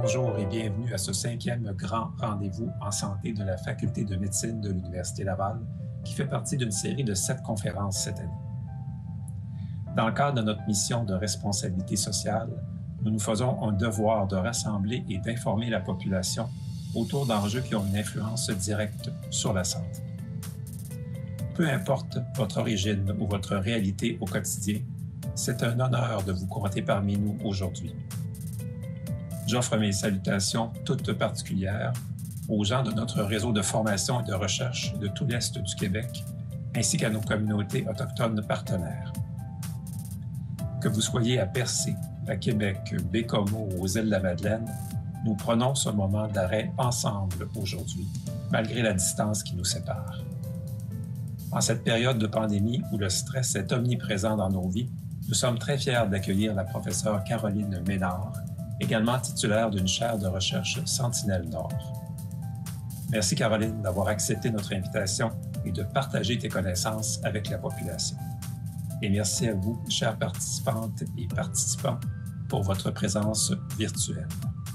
Bonjour et bienvenue à ce 5e grand rendez-vous en santé de la Faculté de médecine de l'Université Laval, qui fait partie d'une série de 7 conférences cette année. Dans le cadre de notre mission de responsabilité sociale, nous nous faisons un devoir de rassembler et d'informer la population autour d'enjeux qui ont une influence directe sur la santé. Peu importe votre origine ou votre réalité au quotidien, c'est un honneur de vous compter parmi nous aujourd'hui. J'offre mes salutations toutes particulières aux gens de notre réseau de formation et de recherche de tout l'Est du Québec, ainsi qu'à nos communautés autochtones partenaires. Que vous soyez à Percé, à Québec, Bécomo ou aux Îles-de-la-Madeleine, nous prenons ce moment d'arrêt ensemble aujourd'hui, malgré la distance qui nous sépare. En cette période de pandémie où le stress est omniprésent dans nos vies, nous sommes très fiers d'accueillir la professeure Caroline Ménard, également titulaire d'une chaire de recherche Sentinelle-Nord. Merci Caroline d'avoir accepté notre invitation et de partager tes connaissances avec la population. Et merci à vous, chères participantes et participants, pour votre présence virtuelle.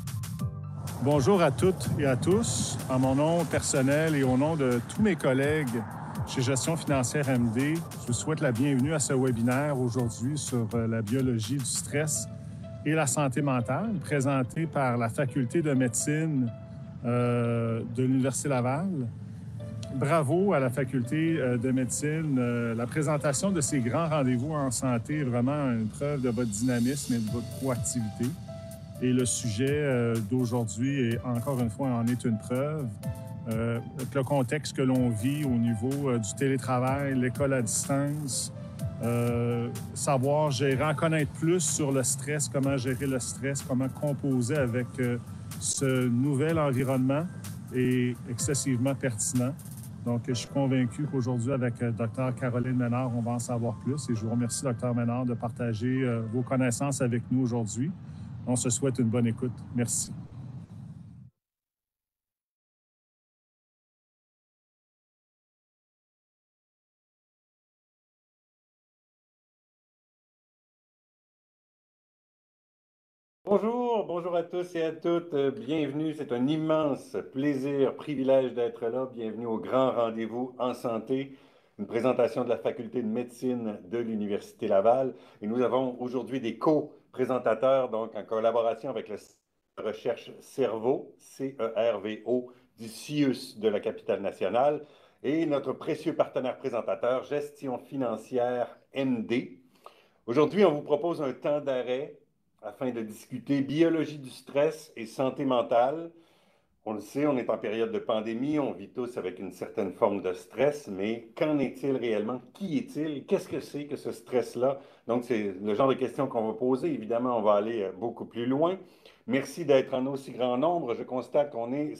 Bonjour à toutes et à tous. En mon nom personnel et au nom de tous mes collègues chez Gestion financière MD, je vous souhaite la bienvenue à ce webinaire aujourd'hui sur la biologie du stress et la santé mentale, présenté par la Faculté de médecine de l'Université Laval. Bravo à la Faculté de médecine. La présentation de ces grands rendez-vous en santé est vraiment une preuve de votre dynamisme et de votre proactivité. Et le sujet d'aujourd'hui, encore une fois, en est une preuve. Avec le contexte que l'on vit au niveau du télétravail, l'école à distance, savoir gérer, en connaître plus sur le stress, comment gérer le stress, comment composer avec ce nouvel environnement est excessivement pertinent. Donc, je suis convaincu qu'aujourd'hui, avec Dr Caroline Ménard, on va en savoir plus. Et je vous remercie, Dr Ménard, de partager vos connaissances avec nous aujourd'hui. On se souhaite une bonne écoute. Merci. Bonjour à tous et à toutes. Bienvenue, c'est un immense plaisir, privilège d'être là. Bienvenue au grand rendez-vous en santé, une présentation de la Faculté de médecine de l'Université Laval. Et nous avons aujourd'hui des co-présentateurs, donc en collaboration avec le Recherche Cerveau, CERVO, du CIUS de la capitale nationale, et notre précieux partenaire présentateur, Gestion financière MD. Aujourd'hui, on vous propose un temps d'arrêt afin de discuter biologie du stress et santé mentale. On le sait, on est en période de pandémie, on vit tous avec une certaine forme de stress, mais qu'en est-il réellement? Qui est-il? Qu'est-ce que c'est que ce stress-là? Donc, c'est le genre de questions qu'on va poser. Évidemment, on va aller beaucoup plus loin. Merci d'être en aussi grand nombre. Je constate qu'on est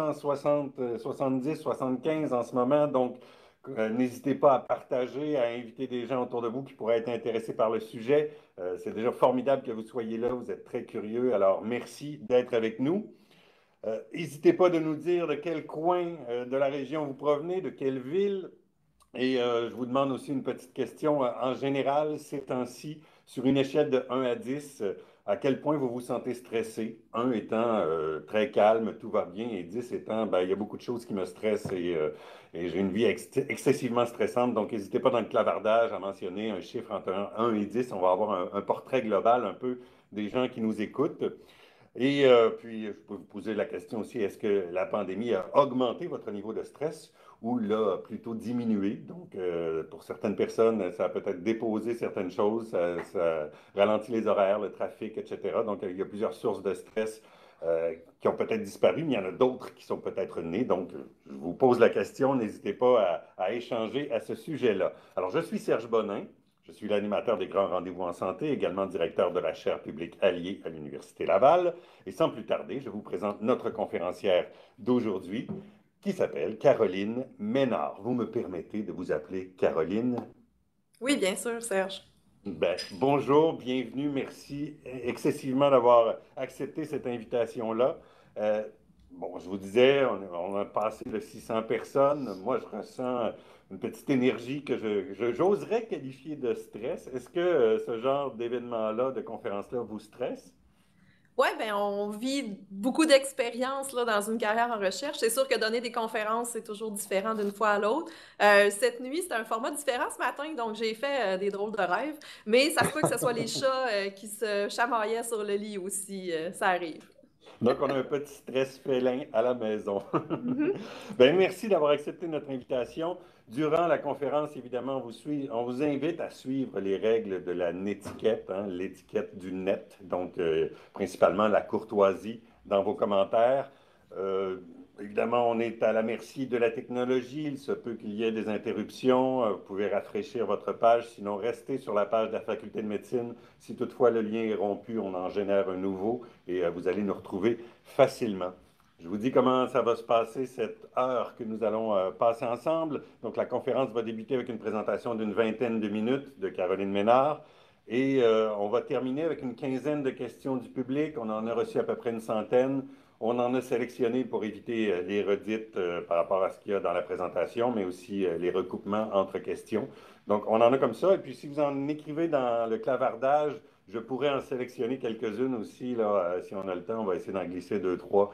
560, 70, 75 en ce moment, donc n'hésitez pas à partager, à inviter des gens autour de vous qui pourraient être intéressés par le sujet. C'est déjà formidable que vous soyez là, vous êtes très curieux, alors merci d'être avec nous. N'hésitez pas de nous dire de quel coin de la région vous provenez, de quelle ville. Et je vous demande aussi une petite question. En général, ces temps-ci, sur une échelle de 1 à 10, à quel point vous vous sentez stressé? 1 étant très calme, tout va bien, et 10 étant, ben, il y a beaucoup de choses qui me stressent et j'ai une vie excessivement stressante. Donc, n'hésitez pas dans le clavardage à mentionner un chiffre entre 1 et 10. On va avoir un portrait global un peu des gens qui nous écoutent. Et puis, je peux vous poser la question aussi, est-ce que la pandémie a augmenté votre niveau de stress ou l'a plutôt diminué? Donc, pour certaines personnes, ça a peut-être déposé certaines choses, ça ralentit les horaires, le trafic, etc. Donc, il y a plusieurs sources de stress qui ont peut-être disparu, mais il y en a d'autres qui sont peut-être nées. Donc, je vous pose la question, n'hésitez pas à échanger à ce sujet-là. Alors, je suis Serge Bonin. Je suis l'animateur des grands rendez-vous en santé, également directeur de la chaire publique alliée à l'Université Laval. Et sans plus tarder, je vous présente notre conférencière d'aujourd'hui, qui s'appelle Caroline Ménard. Vous me permettez de vous appeler Caroline? Oui, bien sûr, Serge. Ben, bonjour, bienvenue, merci excessivement d'avoir accepté cette invitation-là. Euh, bon, je vous disais, on a passé de 600 personnes. Moi, je ressens une petite énergie que j'oserais qualifier de stress. Est-ce que ce genre d'événement-là, de conférence-là, vous stresse? Oui, ben on vit beaucoup d'expériences là, dans une carrière en recherche. C'est sûr que donner des conférences, c'est toujours différent d'une fois à l'autre. Cette nuit, c'était un format différent ce matin, donc j'ai fait des drôles de rêves. Mais ça se peut que ce soit les chats qui se chamaillaient sur le lit aussi. Ça arrive. Donc, on a un petit stress félin à la maison. Mhm. Ben, merci d'avoir accepté notre invitation. Durant la conférence, évidemment, on vous invite à suivre les règles de la netiquette, hein, l'étiquette du net, donc principalement la courtoisie dans vos commentaires. Euh, Évidemment, on est à la merci de la technologie. Il se peut qu'il y ait des interruptions. Vous pouvez rafraîchir votre page, sinon restez sur la page de la Faculté de médecine. Si toutefois le lien est rompu, on en génère un nouveau et vous allez nous retrouver facilement. Je vous dis comment ça va se passer cette heure que nous allons passer ensemble. Donc, la conférence va débuter avec une présentation d'une vingtaine de minutes de Caroline Ménard. Et on va terminer avec une quinzaine de questions du public. On en a reçu à peu près une centaine. On en a sélectionné pour éviter les redites par rapport à ce qu'il y a dans la présentation, mais aussi les recoupements entre questions. Donc, on en a comme ça. Et puis, si vous en écrivez dans le clavardage, je pourrais en sélectionner quelques-unes aussi, là, si on a le temps. On va essayer d'en glisser deux, trois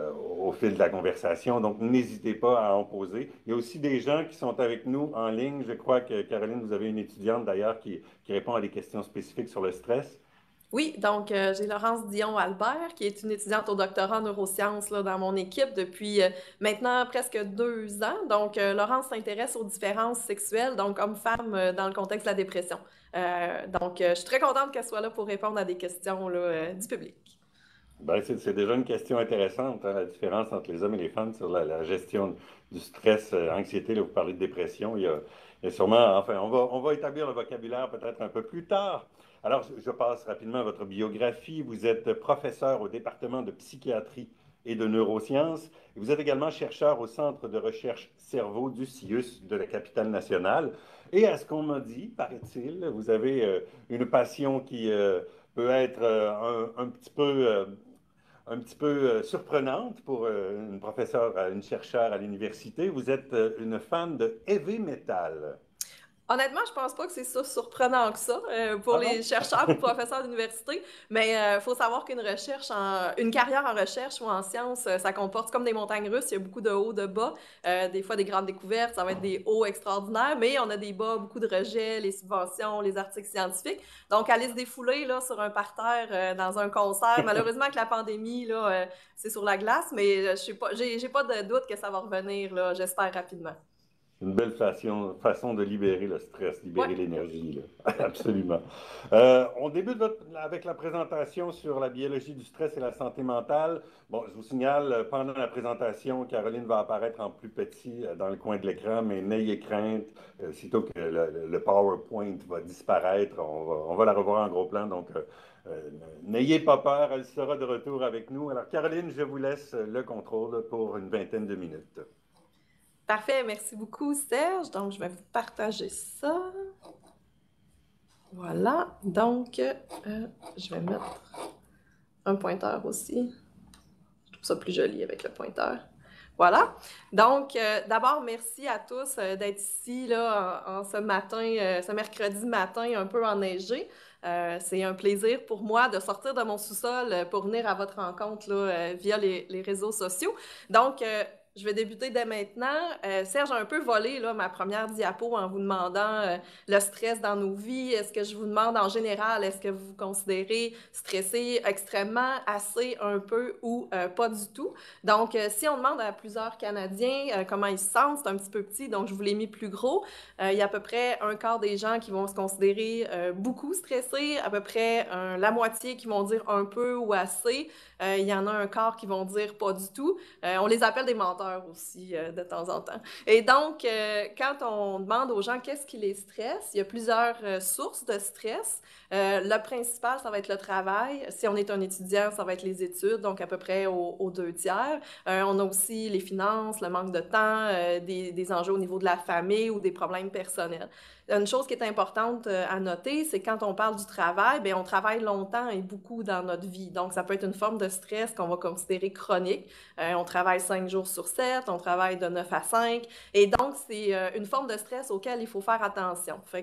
au fil de la conversation. Donc, n'hésitez pas à en poser. Il y a aussi des gens qui sont avec nous en ligne. Je crois que, Caroline, vous avez une étudiante d'ailleurs qui répond à des questions spécifiques sur le stress. Oui, donc j'ai Laurence Dion-Albert, qui est une étudiante au doctorat en neurosciences là, dans mon équipe depuis maintenant presque 2 ans. Donc, Laurence s'intéresse aux différences sexuelles, donc hommes-femmes, dans le contexte de la dépression. Donc, je suis très contente qu'elle soit là pour répondre à des questions là, du public. Ben, c'est déjà une question intéressante, hein, la différence entre les hommes et les femmes sur la gestion du stress, anxiété. Là, vous parlez de dépression. Il y a sûrement, enfin, on va établir le vocabulaire peut-être un peu plus tard. Alors, je passe rapidement à votre biographie. Vous êtes professeur au département de psychiatrie et de neurosciences. Et vous êtes également chercheur au Centre de recherche cerveau du CIUS de la capitale nationale. Et à ce qu'on m'a dit, paraît-il, vous avez une passion qui peut être un petit peu surprenante pour une professeure, une chercheure à l'université. Vous êtes une fan de heavy metal. Honnêtement, je pense pas que c'est ça surprenant que ça pour Ah les non? chercheurs ou professeurs d'université, mais il faut savoir qu'une une carrière en recherche ou en sciences, ça comporte comme des montagnes russes, il y a beaucoup de hauts, de bas, des fois des grandes découvertes, ça va être des hauts extraordinaires, mais on a des bas, beaucoup de rejets, les subventions, les articles scientifiques. Donc, aller se défouler là, sur un parterre dans un concert, malheureusement avec la pandémie, là, c'est sur la glace, mais je sais pas, j'ai pas de doute que ça va revenir, là, j'espère rapidement. Une belle façon de libérer le stress, Ouais. libérer l'énergie, là. Absolument. On débute avec la présentation sur la biologie du stress et la santé mentale. Bon, je vous signale, pendant la présentation, Caroline va apparaître en plus petit dans le coin de l'écran, mais n'ayez crainte, sitôt que le PowerPoint va disparaître, on va la revoir en gros plan, donc n'ayez pas peur, elle sera de retour avec nous. Alors, Caroline, je vous laisse le contrôle pour une vingtaine de minutes. Parfait, merci beaucoup Serge. Donc, je vais vous partager ça. Voilà, donc je vais mettre un pointeur aussi. Je trouve ça plus joli avec le pointeur. Voilà. Donc, d'abord, merci à tous d'être ici là, en ce matin, ce mercredi matin un peu enneigé. C'est un plaisir pour moi de sortir de mon sous-sol pour venir à votre rencontre là, via les réseaux sociaux. Donc, je vais débuter dès maintenant. Serge a un peu volé là, ma première diapo en vous demandant le stress dans nos vies. Est-ce que je vous demande en général, est-ce que vous vous considérez stressé extrêmement, assez, un peu ou pas du tout? Donc, si on demande à plusieurs Canadiens comment ils se sentent, c'est un petit peu petit, donc je vous l'ai mis plus gros. Il y a à peu près un quart des gens qui vont se considérer beaucoup stressés, à peu près la moitié qui vont dire un peu ou assez. Il y en a un quart qui vont dire pas du tout. On les appelle des menteurs aussi de temps en temps. Et donc, quand on demande aux gens qu'est-ce qui les stresse, il y a plusieurs sources de stress. Le principal, ça va être le travail. Si on est un étudiant, ça va être les études, donc à peu près aux 2 tiers. On a aussi les finances, le manque de temps, des enjeux au niveau de la famille ou des problèmes personnels. Une chose qui est importante à noter, c'est que quand on parle du travail, bien, on travaille longtemps et beaucoup dans notre vie. Donc, ça peut être une forme de stress qu'on va considérer chronique. On travaille 5 jours sur 7, on travaille de 9 à 5. Et donc, c'est une forme de stress auquel il faut faire attention. Fait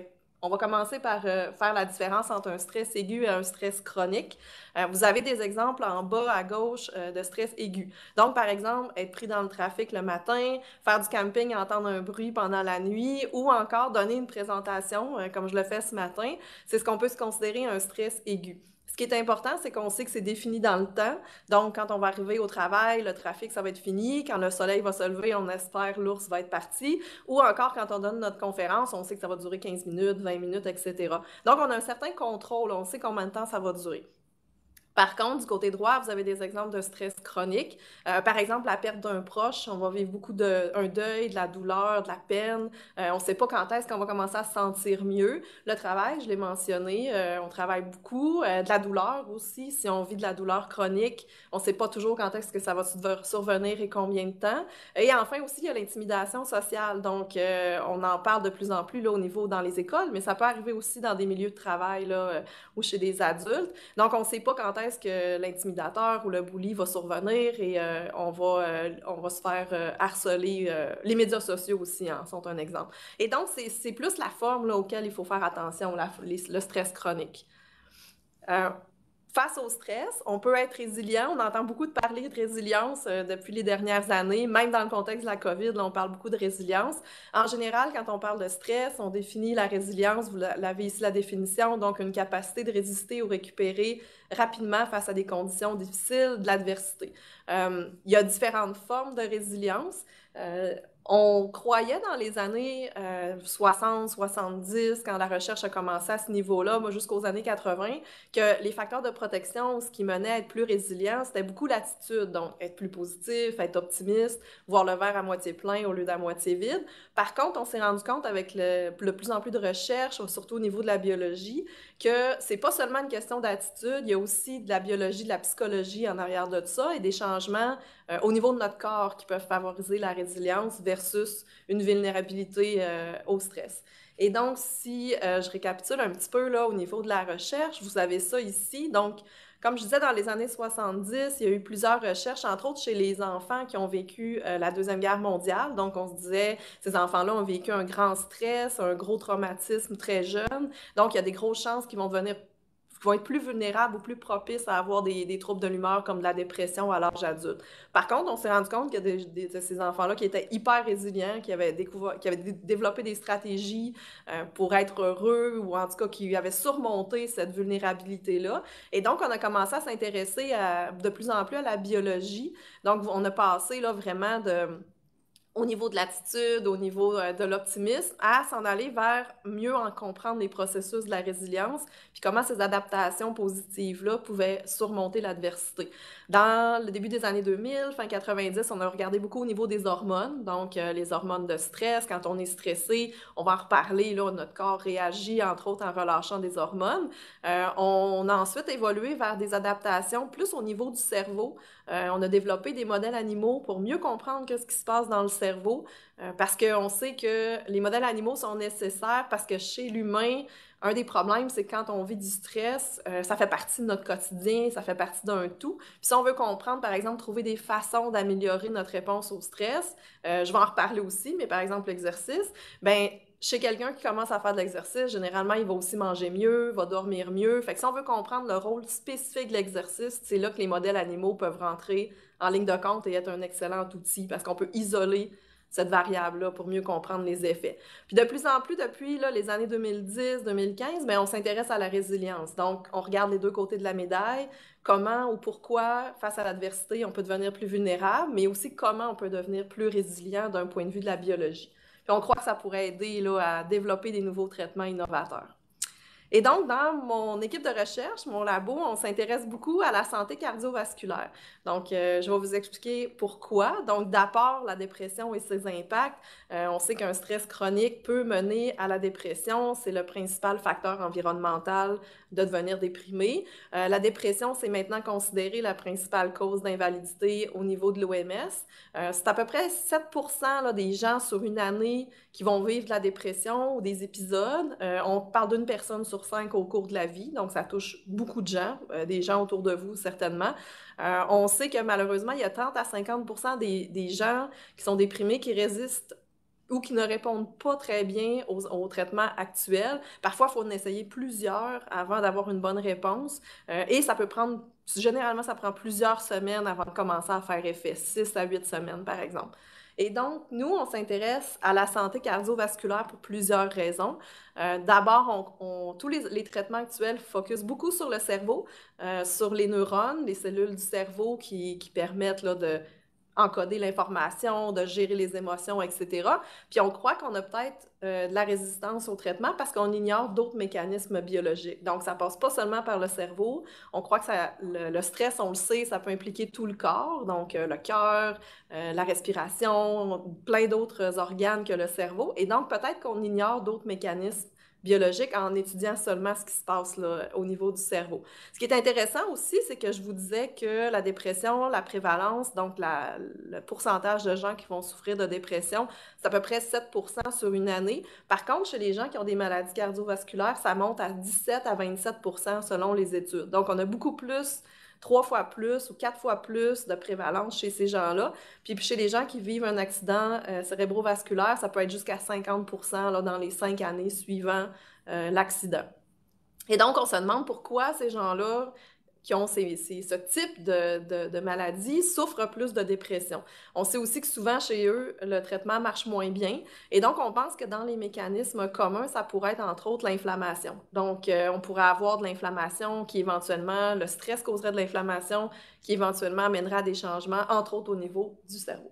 On va commencer par faire la différence entre un stress aigu et un stress chronique. Vous avez des exemples en bas à gauche de stress aigu. Donc, par exemple, être pris dans le trafic le matin, faire du camping, entendre un bruit pendant la nuit ou encore donner une présentation, comme je le fais ce matin, c'est ce qu'on peut se considérer un stress aigu. Ce qui est important, c'est qu'on sait que c'est défini dans le temps. Donc, quand on va arriver au travail, le trafic, ça va être fini. Quand le soleil va se lever, on espère l'ours va être parti. Ou encore, quand on donne notre conférence, on sait que ça va durer 15 minutes, 20 minutes, etc. Donc, on a un certain contrôle. On sait combien de temps ça va durer. Par contre, du côté droit, vous avez des exemples de stress chronique. Par exemple, la perte d'un proche, on va vivre beaucoup un deuil, de la douleur, de la peine. On ne sait pas quand est-ce qu'on va commencer à se sentir mieux. Le travail, je l'ai mentionné, on travaille beaucoup. De la douleur aussi, si on vit de la douleur chronique, on ne sait pas toujours quand est-ce que ça va survenir et combien de temps. Et enfin aussi, il y a l'intimidation sociale. Donc, on en parle de plus en plus là, au niveau dans les écoles, mais ça peut arriver aussi dans des milieux de travail là, ou chez des adultes. Donc, on ne sait pas quand est-ce que l'intimidateur ou le bully va survenir et on va se faire harceler. Les médias sociaux aussi sont un exemple. Et donc, c'est plus la forme là, auquel il faut faire attention, le stress chronique. Face au stress, on peut être résilient. On entend beaucoup de parler de résilience depuis les dernières années. Même dans le contexte de la COVID, là, on parle beaucoup de résilience. En général, quand on parle de stress, on définit la résilience, vous l'avez ici la définition, donc une capacité de résister ou récupérer rapidement face à des conditions difficiles, de l'adversité. Il y a différentes formes de résilience. On croyait dans les années 60, 70, quand la recherche a commencé à ce niveau-là, moi jusqu'aux années 80, que les facteurs de protection, ce qui menait à être plus résilient, c'était beaucoup l'attitude, donc être plus positif, être optimiste, voir le verre à moitié plein au lieu d'à moitié vide. Par contre, on s'est rendu compte avec le plus en plus de recherches, surtout au niveau de la biologie, que c'est pas seulement une question d'attitude, il y a aussi de la biologie, de la psychologie en arrière de ça et des changements au niveau de notre corps qui peuvent favoriser la résilience versus une vulnérabilité au stress. Et donc, si je récapitule un petit peu là, au niveau de la recherche, vous avez ça ici. Donc, comme je disais, dans les années 70, il y a eu plusieurs recherches, entre autres chez les enfants qui ont vécu la Deuxième Guerre mondiale. Donc, on se disait, ces enfants-là ont vécu un grand stress, un gros traumatisme très jeune. Donc, il y a des grosses chances qu'ils vont être plus vulnérables ou plus propices à avoir des troubles de l'humeur comme de la dépression à l'âge adulte. Par contre, on s'est rendu compte qu'il y a ces enfants-là qui étaient hyper résilients, qui avaient développé des stratégies pour être heureux ou en tout cas qui avaient surmonté cette vulnérabilité-là. Et donc, on a commencé à s'intéresser de plus en plus à la biologie. Donc, on a passé là, vraiment au niveau de l'attitude, au niveau de l'optimisme, à s'en aller vers mieux en comprendre les processus de la résilience, puis comment ces adaptations positives-là pouvaient surmonter l'adversité. Dans le début des années 2000, fin 90, on a regardé beaucoup au niveau des hormones, donc les hormones de stress. Quand on est stressé, on va en reparler, là, notre corps réagit, entre autres, en relâchant des hormones. On a ensuite évolué vers des adaptations plus au niveau du cerveau. On a développé des modèles animaux pour mieux comprendre ce qui se passe dans le cerveau, parce qu'on sait que les modèles animaux sont nécessaires parce que chez l'humain, un des problèmes, c'est que quand on vit du stress, ça fait partie de notre quotidien, ça fait partie d'un tout. Puis si on veut comprendre, par exemple, trouver des façons d'améliorer notre réponse au stress, je vais en reparler aussi, mais par exemple, l'exercice, ben chez quelqu'un qui commence à faire de l'exercice, généralement, il va aussi manger mieux, va dormir mieux. Fait que si on veut comprendre le rôle spécifique de l'exercice, c'est là que les modèles animaux peuvent rentrer en ligne de compte et être un excellent outil parce qu'on peut isoler cette variable-là pour mieux comprendre les effets. Puis de plus en plus, depuis là, les années 2010-2015, bien, on s'intéresse à la résilience. Donc, on regarde les deux côtés de la médaille, comment ou pourquoi, face à l'adversité, on peut devenir plus vulnérable, mais aussi comment on peut devenir plus résilient d'un point de vue de la biologie. Puis on croit que ça pourrait aider là, à développer des nouveaux traitements innovateurs. Et donc, dans mon équipe de recherche, mon labo, on s'intéresse beaucoup à la santé cardiovasculaire. Donc, je vais vous expliquer pourquoi. Donc, d'abord, la dépression et ses impacts. On sait qu'un stress chronique peut mener à la dépression. C'est le principal facteur environnemental de devenir déprimé. La dépression, c'est maintenant considéré la principale cause d'invalidité au niveau de l'OMS. C'est à peu près 7% là, des gens sur une année qui vont vivre de la dépression ou des épisodes. On parle d'une personne sur 5 au cours de la vie, donc ça touche beaucoup de gens, des gens autour de vous certainement. On sait que malheureusement, il y a 30 à 50% des gens qui sont déprimés qui résistent ou qui ne répondent pas très bien aux traitements actuels. Parfois, il faut en essayer plusieurs avant d'avoir une bonne réponse. Et ça peut prendre, généralement, ça prend plusieurs semaines avant de commencer à faire effet, 6 à 8 semaines, par exemple. Et donc, nous, on s'intéresse à la santé cardiovasculaire pour plusieurs raisons. D'abord, tous les traitements actuels focusent beaucoup sur le cerveau, sur les neurones, les cellules du cerveau qui permettent là, de encoder l'information, de gérer les émotions, etc. Puis on croit qu'on a peut-être de la résistance au traitement parce qu'on ignore d'autres mécanismes biologiques. Donc, ça passe pas seulement par le cerveau. On croit que le stress, on le sait, ça peut impliquer tout le corps, donc le cœur, la respiration, plein d'autres organes que le cerveau. Et donc, peut-être qu'on ignore d'autres mécanismes biologique en étudiant seulement ce qui se passe là, au niveau du cerveau. Ce qui est intéressant aussi, c'est que je vous disais que la dépression, la prévalence, donc le pourcentage de gens qui vont souffrir de dépression, c'est à peu près 7% sur une année. Par contre, chez les gens qui ont des maladies cardiovasculaires, ça monte à 17 à 27% selon les études. Donc, on a beaucoup plus 3 fois plus ou 4 fois plus de prévalence chez ces gens-là. Puis chez les gens qui vivent un accident cérébrovasculaire, ça peut être jusqu'à 50% là, dans les 5 années suivant l'accident. Et donc, on se demande pourquoi ces gens-là qui ont ce type de maladie souffrent plus de dépression. On sait aussi que souvent, chez eux, le traitement marche moins bien. Et donc, on pense que dans les mécanismes communs, ça pourrait être, entre autres, l'inflammation. Donc, on pourrait avoir de l'inflammation qui, éventuellement, le stress causerait de l'inflammation qui, éventuellement, amènera à des changements, entre autres, au niveau du cerveau.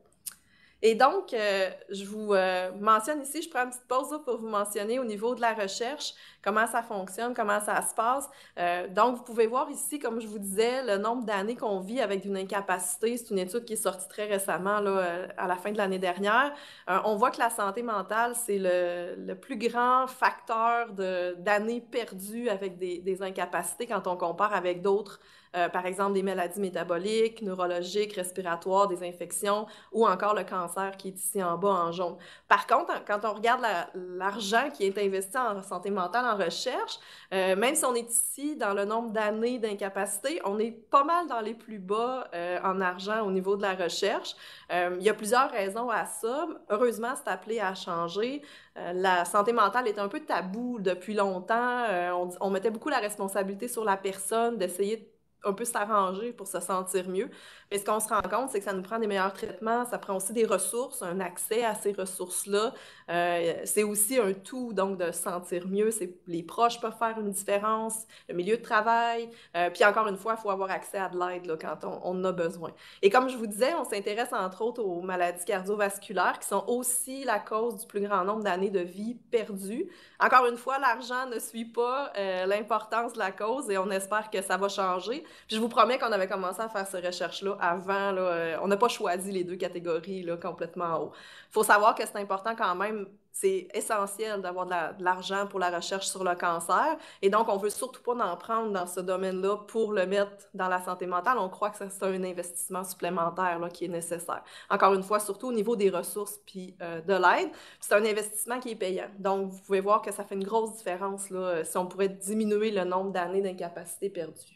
Et donc, je vous mentionne ici, je prends une petite pause là, pour vous mentionner au niveau de la recherche, comment ça fonctionne, comment ça se passe. Donc, vous pouvez voir ici, comme je vous disais, le nombre d'années qu'on vit avec une incapacité. C'est une étude qui est sortie très récemment, là, à la fin de l'année dernière. On voit que la santé mentale, c'est le plus grand facteur d'années perdues avec des incapacités quand on compare avec d'autres, par exemple des maladies métaboliques, neurologiques, respiratoires, des infections ou encore le cancer qui est ici en bas en jaune. Par contre, quand on regarde l'argent qui est investi en santé mentale, en recherche, même si on est ici dans le nombre d'années d'incapacité, on est pas mal dans les plus bas en argent au niveau de la recherche. Il y a plusieurs raisons à ça. Heureusement, c'est appelé à changer. La santé mentale est un peu tabou depuis longtemps. On mettait beaucoup la responsabilité sur la personne d'essayer un peu s'arranger pour se sentir mieux. Mais ce qu'on se rend compte, c'est que ça nous prend des meilleurs traitements, ça prend aussi des ressources, un accès à ces ressources-là. C'est aussi un tout, donc, de se sentir mieux. Les proches peuvent faire une différence, le milieu de travail. Puis encore une fois, il faut avoir accès à de l'aide là, quand on en a besoin. Et comme je vous disais, on s'intéresse entre autres aux maladies cardiovasculaires qui sont aussi la cause du plus grand nombre d'années de vie perdues. Encore une fois, l'argent ne suit pas l'importance de la cause et on espère que ça va changer. Puis je vous promets qu'on avait commencé à faire ces recherches-là avant. Là, on n'a pas choisi les deux catégories là, complètement en haut. Il faut savoir que c'est important quand même, c'est essentiel d'avoir de l'argent pour la recherche sur le cancer. Et donc, on ne veut surtout pas en prendre dans ce domaine-là pour le mettre dans la santé mentale. On croit que c'est un investissement supplémentaire là, qui est nécessaire. Encore une fois, surtout au niveau des ressources puis de l'aide. C'est un investissement qui est payant. Donc, vous pouvez voir que ça fait une grosse différence là, si on pourrait diminuer le nombre d'années d'incapacité perdues.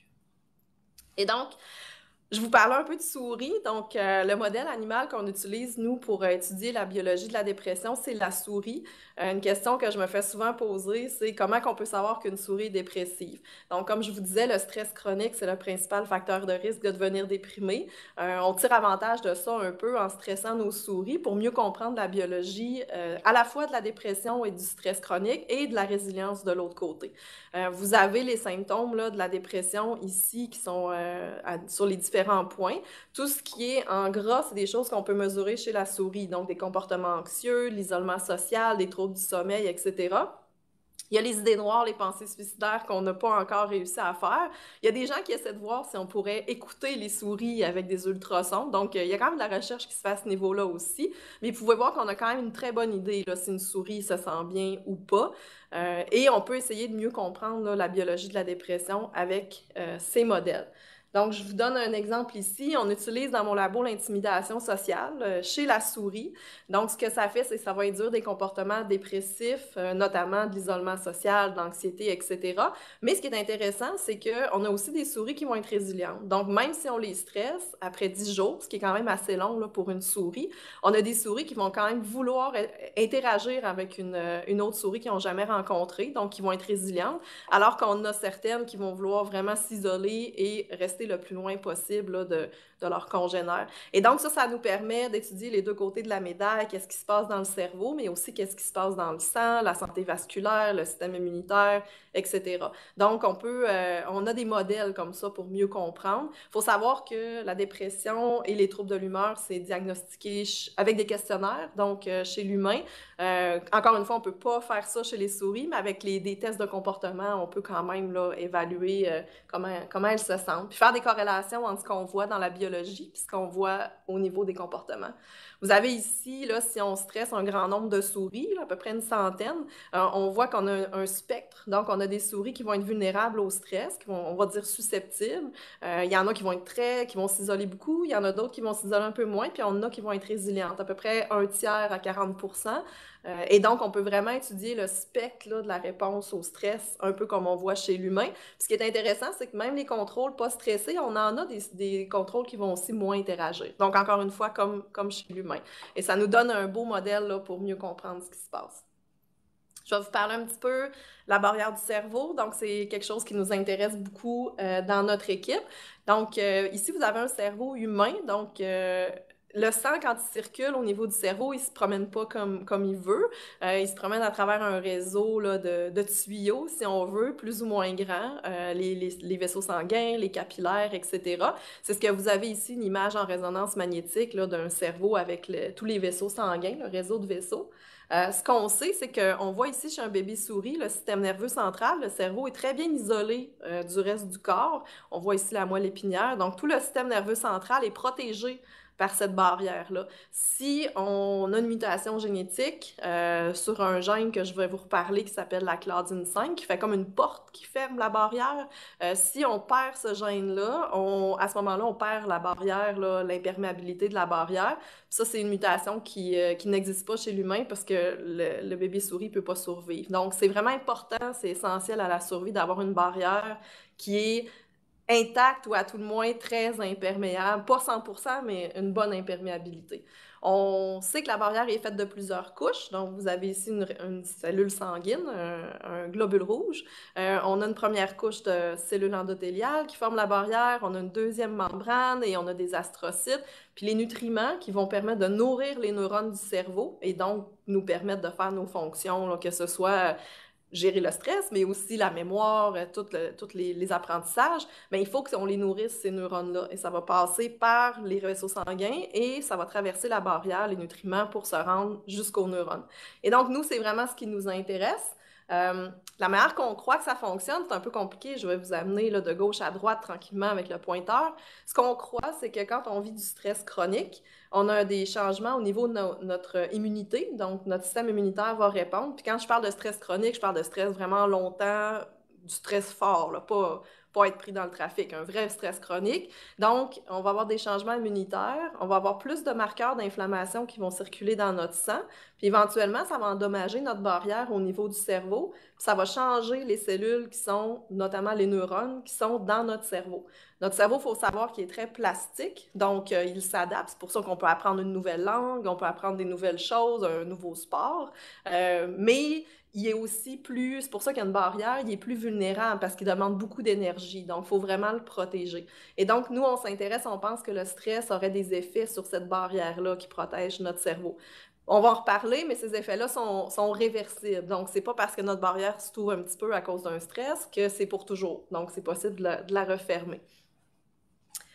Et donc, je vous parlais un peu de souris. Donc, le modèle animal qu'on utilise, nous, pour étudier la biologie de la dépression, c'est la souris. Une question que je me fais souvent poser, c'est comment on peut savoir qu'une souris est dépressive? Donc, comme je vous disais, le stress chronique, c'est le principal facteur de risque de devenir déprimé. On tire avantage de ça un peu en stressant nos souris pour mieux comprendre la biologie à la fois de la dépression et du stress chronique et de la résilience de l'autre côté. Vous avez les symptômes là, de la dépression ici qui sont sur les différents points. Tout ce qui est en gras, c'est des choses qu'on peut mesurer chez la souris, donc des comportements anxieux, l'isolement social, des troubles du sommeil, etc. Il y a les idées noires, les pensées suicidaires qu'on n'a pas encore réussi à faire. Il y a des gens qui essaient de voir si on pourrait écouter les souris avec des ultrasons. Donc, il y a quand même de la recherche qui se fait à ce niveau-là aussi. Mais vous pouvez voir qu'on a quand même une très bonne idée là, si une souris se sent bien ou pas. Et on peut essayer de mieux comprendre là, la biologie de la dépression avec ces modèles. Donc, je vous donne un exemple ici. On utilise dans mon labo l'intimidation sociale chez la souris. Donc, ce que ça fait, c'est que ça va induire des comportements dépressifs, notamment de l'isolement social, de l'anxiété, etc. Mais ce qui est intéressant, c'est qu'on a aussi des souris qui vont être résilientes. Donc, même si on les stresse, après 10 jours, ce qui est quand même assez long là, pour une souris, on a des souris qui vont quand même vouloir interagir avec une autre souris qu'ils n'ont jamais rencontrée, donc qui vont être résilientes, alors qu'on a certaines qui vont vouloir vraiment s'isoler et rester le plus loin possible là, de leurs congénères. Et donc ça nous permet d'étudier les deux côtés de la médaille, qu'est-ce qui se passe dans le cerveau, mais aussi qu'est-ce qui se passe dans le sang, la santé vasculaire, le système immunitaire, etc. Donc, on a des modèles comme ça pour mieux comprendre. Il faut savoir que la dépression et les troubles de l'humeur, c'est diagnostiqué avec des questionnaires, donc chez l'humain. Encore une fois, on ne peut pas faire ça chez les souris, mais avec des tests de comportement, on peut quand même là, évaluer comment elles se sentent, puis faire des corrélations entre ce qu'on voit dans la biologie et ce qu'on voit au niveau des comportements. Vous avez ici, là, si on stresse un grand nombre de souris, là, à peu près une centaine, on voit qu'on a un spectre. Donc, on a des souris qui vont être vulnérables au stress, on va dire susceptibles. Il y en a qui vont s'isoler beaucoup, il y en a d'autres qui vont s'isoler un peu moins, puis il y en a qui vont être résilientes, à peu près un tiers à 40%. Et donc, on peut vraiment étudier le spectre là, de la réponse au stress, un peu comme on voit chez l'humain. Puis ce qui est intéressant, c'est que même les contrôles pas stressés, on en a des contrôles qui vont aussi moins interagir. Donc, encore une fois, comme chez l'humain. Et ça nous donne un beau modèle là, pour mieux comprendre ce qui se passe. Je vais vous parler un petit peu de la barrière du cerveau. Donc, c'est quelque chose qui nous intéresse beaucoup dans notre équipe. Donc, ici, vous avez un cerveau humain. Donc, le sang, quand il circule au niveau du cerveau, il ne se promène pas comme il veut. Il se promène à travers un réseau là, de tuyaux, si on veut, plus ou moins grands, les vaisseaux sanguins, les capillaires, etc. C'est ce que vous avez ici, une image en résonance magnétique d'un cerveau avec tous les vaisseaux sanguins, le réseau de vaisseaux. Ce qu'on sait, c'est qu'on voit ici chez un bébé souris, le système nerveux central, le cerveau est très bien isolé du reste du corps. On voit ici la moelle épinière. Donc, tout le système nerveux central est protégé par cette barrière-là. Si on a une mutation génétique sur un gène que je vais vous reparler qui s'appelle la claudine 5, qui fait comme une porte qui ferme la barrière, si on perd ce gène-là, à ce moment-là, on perd la barrière, l'imperméabilité de la barrière. Ça, c'est une mutation qui n'existe pas chez l'humain parce que le bébé souris ne peut pas survivre. Donc, c'est vraiment important, c'est essentiel à la survie d'avoir une barrière qui est intacte ou à tout le moins très imperméable, pas 100%, mais une bonne imperméabilité. On sait que la barrière est faite de plusieurs couches, donc vous avez ici une cellule sanguine, un globule rouge. On a une première couche de cellules endothéliales qui forment la barrière, on a une deuxième membrane et on a des astrocytes, puis les nutriments qui vont permettre de nourrir les neurones du cerveau et donc nous permettre de faire nos fonctions, là, que ce soit gérer le stress, mais aussi la mémoire, tous les apprentissages, mais il faut qu'on les nourrisse, ces neurones-là. Et ça va passer par les vaisseaux sanguins et ça va traverser la barrière, les nutriments, pour se rendre jusqu'aux neurones. Et donc, nous, c'est vraiment ce qui nous intéresse. La manière qu'on croit que ça fonctionne, c'est un peu compliqué. Je vais vous amener là, de gauche à droite tranquillement avec le pointeur. Ce qu'on croit, c'est que quand on vit du stress chronique, on a des changements au niveau de notre immunité. Donc, notre système immunitaire va répondre. Puis quand je parle de stress chronique, je parle de stress vraiment longtemps, du stress fort, là, pas être pris dans le trafic, un vrai stress chronique. Donc, on va avoir des changements immunitaires, on va avoir plus de marqueurs d'inflammation qui vont circuler dans notre sang, puis éventuellement, ça va endommager notre barrière au niveau du cerveau, puis ça va changer les cellules qui sont, notamment les neurones, qui sont dans notre cerveau. Notre cerveau, il faut savoir qu'il est très plastique, donc il s'adapte. C'est pour ça qu'on peut apprendre une nouvelle langue, on peut apprendre des nouvelles choses, un nouveau sport, mais il est aussi plus, c'est pour ça qu'il y a une barrière, il est plus vulnérable parce qu'il demande beaucoup d'énergie. Donc, il faut vraiment le protéger. Et donc, nous, on s'intéresse, on pense que le stress aurait des effets sur cette barrière-là qui protège notre cerveau. On va en reparler, mais ces effets-là sont réversibles. Donc, c'est pas parce que notre barrière se trouve un petit peu à cause d'un stress que c'est pour toujours. Donc, c'est possible de la refermer.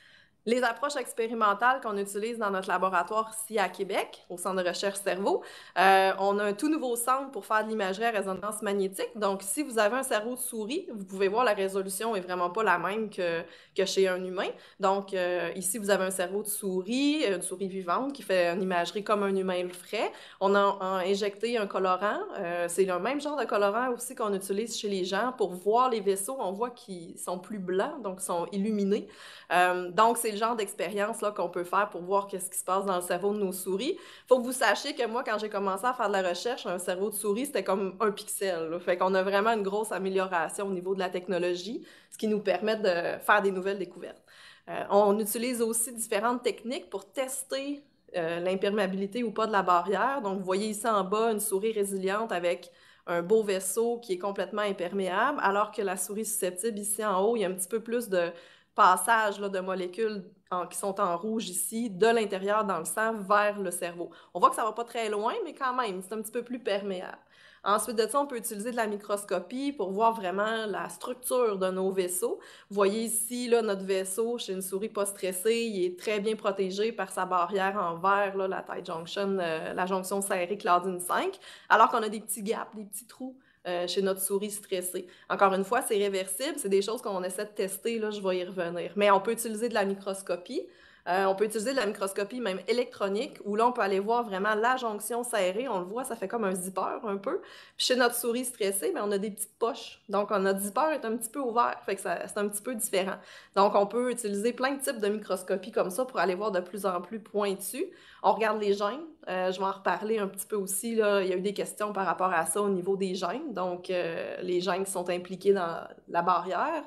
Les approches expérimentales qu'on utilise dans notre laboratoire ici à Québec, au Centre de recherche cerveau, on a un tout nouveau centre pour faire de l'imagerie à résonance magnétique. Donc, si vous avez un cerveau de souris, vous pouvez voir la résolution est vraiment pas la même que chez un humain. Donc, ici, vous avez un cerveau de souris, une souris vivante qui fait une imagerie comme un humain le ferait. On a injecté un colorant. C'est le même genre de colorant aussi qu'on utilise chez les gens pour voir les vaisseaux. On voit qu'ils sont plus blancs, donc ils sont illuminés. Donc, c'est le genre d'expérience qu'on peut faire pour voir qu'est-ce qui se passe dans le cerveau de nos souris. Il faut que vous sachiez que moi, quand j'ai commencé à faire de la recherche, un cerveau de souris, c'était comme un pixel. Là. Fait qu'on a vraiment une grosse amélioration au niveau de la technologie, ce qui nous permet de faire des nouvelles découvertes. On utilise aussi différentes techniques pour tester l'imperméabilité ou pas de la barrière. Donc, vous voyez ici en bas une souris résiliente avec un beau vaisseau qui est complètement imperméable, alors que la souris susceptible, ici en haut, il y a un petit peu plus de passage là, de molécules qui sont en rouge ici, de l'intérieur dans le sang vers le cerveau. On voit que ça ne va pas très loin, mais quand même, c'est un petit peu plus perméable. Ensuite de ça, on peut utiliser de la microscopie pour voir vraiment la structure de nos vaisseaux. Vous voyez ici, là, notre vaisseau, chez une souris pas stressée, il est très bien protégé par sa barrière en verre, là, la tight junction, la jonction serrée Claudine 5, alors qu'on a des petits gaps, des petits trous chez notre souris stressée. Encore une fois, c'est réversible, c'est des choses qu'on essaie de tester, là, je vais y revenir. Mais on peut utiliser de la microscopie. On peut utiliser de la microscopie même électronique, où là, on peut aller voir vraiment la jonction serrée. On le voit, ça fait comme un zipper un peu. Puis chez notre souris stressée, bien, on a des petites poches. Donc, notre zipper est un petit peu ouvert, fait que c'est un petit peu différent. Donc, on peut utiliser plein de types de microscopie comme ça pour aller voir de plus en plus pointu. On regarde les gènes. Je vais en reparler un petit peu aussi. Là. Il y a eu des questions par rapport à ça au niveau des gènes. Donc, les gènes qui sont impliqués dans la barrière.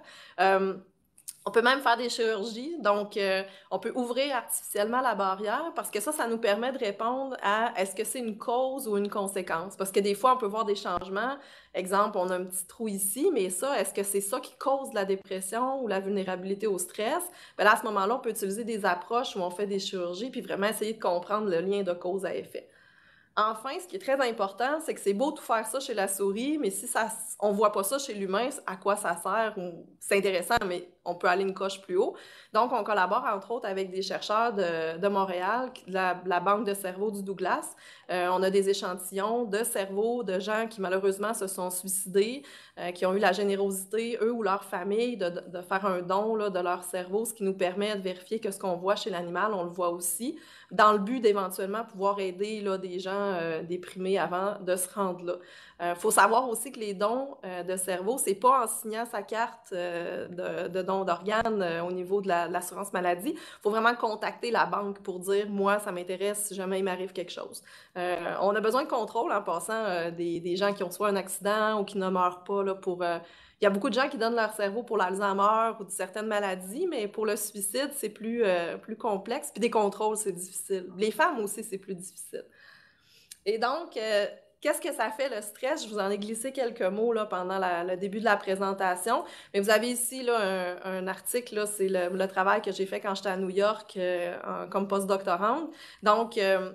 On peut même faire des chirurgies, donc on peut ouvrir artificiellement la barrière parce que ça nous permet de répondre à est-ce que c'est une cause ou une conséquence? Parce que des fois, on peut voir des changements. Exemple, on a un petit trou ici, mais ça, est-ce que c'est ça qui cause la dépression ou la vulnérabilité au stress? Bien là, à ce moment-là, on peut utiliser des approches où on fait des chirurgies puis vraiment essayer de comprendre le lien de cause à effet. Enfin, ce qui est très important, c'est que c'est beau de faire ça chez la souris, mais si on ne voit pas ça chez l'humain, à quoi ça sert? C'est intéressant, mais on peut aller une coche plus haut. Donc, on collabore entre autres avec des chercheurs de Montréal, de la Banque de cerveau du Douglas. On a des échantillons de cerveau de gens qui malheureusement se sont suicidés, qui ont eu la générosité, eux ou leur famille, de faire un don là, de leur cerveau, ce qui nous permet de vérifier que ce qu'on voit chez l'animal, on le voit aussi, dans le but d'éventuellement pouvoir aider là, des gens déprimés avant de se rendre là. Faut savoir aussi que les dons de cerveau, c'est pas en signant sa carte de don d'organes au niveau de l'assurance maladie. Il faut vraiment contacter la banque pour dire « moi, ça m'intéresse si jamais il m'arrive quelque chose ». On a besoin de contrôle en passant des gens qui ont soit un accident ou qui ne meurent pas là, pour... il y a beaucoup de gens qui donnent leur cerveau pour l'Alzheimer ou certaines maladies, mais pour le suicide, c'est plus complexe. Puis des contrôles, c'est difficile. Les femmes aussi, c'est plus difficile. Et donc, qu'est-ce que ça fait le stress? Je vous en ai glissé quelques mots là, pendant le début de la présentation. Mais vous avez ici là, un article, c'est le travail que j'ai fait quand j'étais à New York comme post-doctorante. Donc,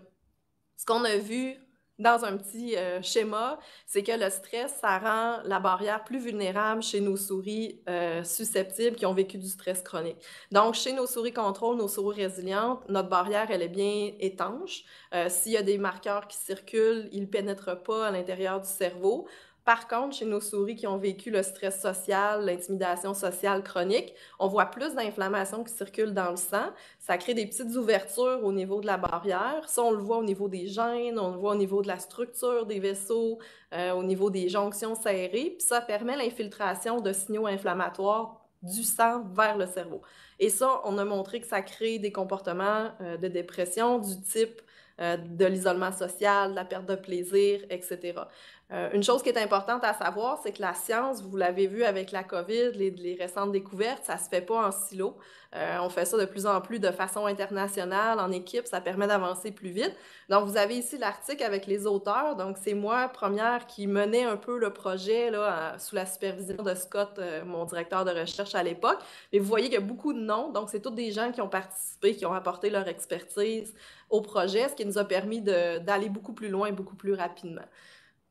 ce qu'on a vu dans un petit schéma, c'est que le stress, ça rend la barrière plus vulnérable chez nos souris susceptibles qui ont vécu du stress chronique. Donc, chez nos souris contrôle, nos souris résilientes, notre barrière, elle est bien étanche. S'il y a des marqueurs qui circulent, ils ne pénètrent pas à l'intérieur du cerveau. Par contre, chez nos souris qui ont vécu le stress social, l'intimidation sociale chronique, on voit plus d'inflammation qui circule dans le sang. Ça crée des petites ouvertures au niveau de la barrière. Ça, on le voit au niveau des gènes, on le voit au niveau de la structure des vaisseaux, au niveau des jonctions serrées. Puis ça permet l'infiltration de signaux inflammatoires du sang vers le cerveau. Et ça, on a montré que ça crée des comportements de dépression du type de l'isolement social, de la perte de plaisir, etc. Une chose qui est importante à savoir, c'est que la science, vous l'avez vu avec la COVID, les récentes découvertes, ça ne se fait pas en silo. On fait ça de plus en plus de façon internationale, en équipe, ça permet d'avancer plus vite. Donc, vous avez ici l'article avec les auteurs. Donc, c'est moi, première, qui menais un peu le projet là, sous la supervision de Scott, mon directeur de recherche à l'époque. Mais vous voyez qu'il y a beaucoup de noms. Donc, c'est tous des gens qui ont participé, qui ont apporté leur expertise au projet, ce qui nous a permis d'aller beaucoup plus loin, beaucoup plus rapidement.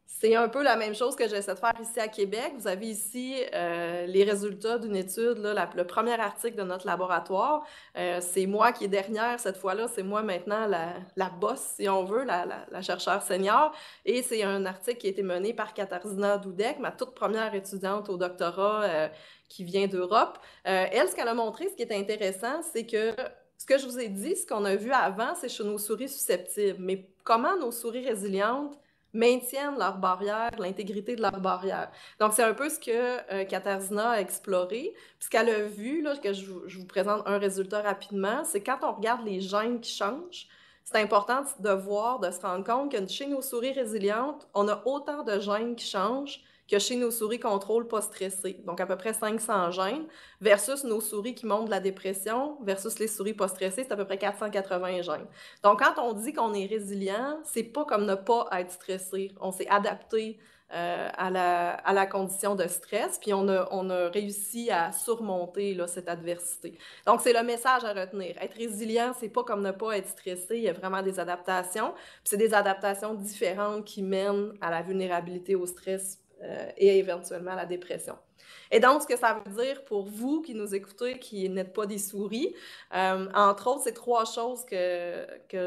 C'est un peu la même chose que j'essaie de faire ici à Québec. Vous avez ici les résultats d'une étude, là, le premier article de notre laboratoire. C'est moi qui est dernière cette fois-là. C'est moi maintenant la boss, si on veut, la chercheure senior. Et c'est un article qui a été mené par Katarzyna Dudek, ma toute première étudiante au doctorat qui vient d'Europe. Elle, ce qu'elle a montré, ce qui est intéressant, c'est que ce que je vous ai dit, ce qu'on a vu avant, c'est chez nos souris susceptibles. Mais comment nos souris résilientes maintiennent leur barrière, l'intégrité de leur barrière. Donc, c'est un peu ce que Katarzyna a exploré. Puis ce qu'elle a vu, là, que je vous présente un résultat rapidement, c'est quand on regarde les gènes qui changent, c'est important de voir, de se rendre compte que chez nos souris résilientes, on a autant de gènes qui changent que chez nos souris contrôle pas stressées. Donc, à peu près 500 gènes, versus nos souris qui montrent de la dépression, versus les souris pas stressées, c'est à peu près 480 gènes. Donc, quand on dit qu'on est résilient, c'est pas comme ne pas être stressé. On s'est adapté à la condition de stress, puis on a réussi à surmonter là, cette adversité. Donc, c'est le message à retenir. Être résilient, c'est pas comme ne pas être stressé, il y a vraiment des adaptations, puis c'est des adaptations différentes qui mènent à la vulnérabilité au stress et éventuellement à la dépression. Et donc, ce que ça veut dire pour vous qui nous écoutez, qui n'êtes pas des souris, entre autres, c'est 3 choses que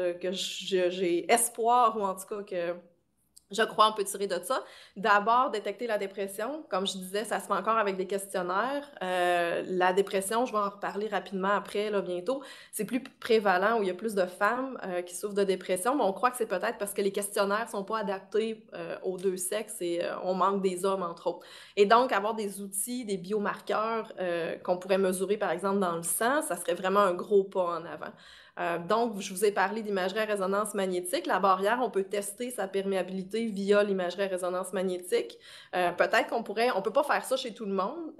j'ai espoir, ou en tout cas que je crois on peut tirer de ça. D'abord, détecter la dépression. Comme je disais, ça se fait encore avec des questionnaires. La dépression, je vais en reparler rapidement après, là, bientôt. C'est plus prévalent, où il y a plus de femmes qui souffrent de dépression, mais on croit que c'est peut-être parce que les questionnaires ne sont pas adaptés aux deux sexes et on manque des hommes, entre autres. Et donc, avoir des outils, des biomarqueurs qu'on pourrait mesurer, par exemple, dans le sang, ça serait vraiment un gros pas en avant. Donc, je vous ai parlé d'imagerie à résonance magnétique. La barrière, on peut tester sa perméabilité via l'imagerie à résonance magnétique. Peut-être on peut pas faire ça chez tout le monde.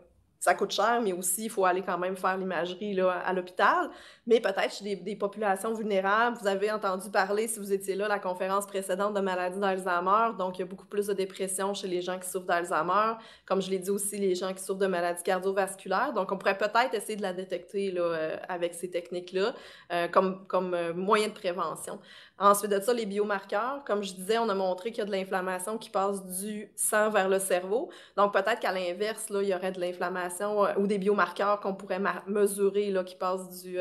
Ça coûte cher, mais aussi, il faut aller quand même faire l'imagerie là, à l'hôpital. Mais peut-être chez des populations vulnérables. Vous avez entendu parler, si vous étiez là, la conférence précédente de maladie d'Alzheimer. Donc, il y a beaucoup plus de dépression chez les gens qui souffrent d'Alzheimer. Comme je l'ai dit aussi, les gens qui souffrent de maladies cardiovasculaires. Donc, on pourrait peut-être essayer de la détecter là, avec ces techniques-là comme moyen de prévention. Ensuite de ça, les biomarqueurs. Comme je disais, on a montré qu'il y a de l'inflammation qui passe du sang vers le cerveau. Donc, peut-être qu'à l'inverse, là, il y aurait de l'inflammation ou des biomarqueurs qu'on pourrait mesurer là, qui passent du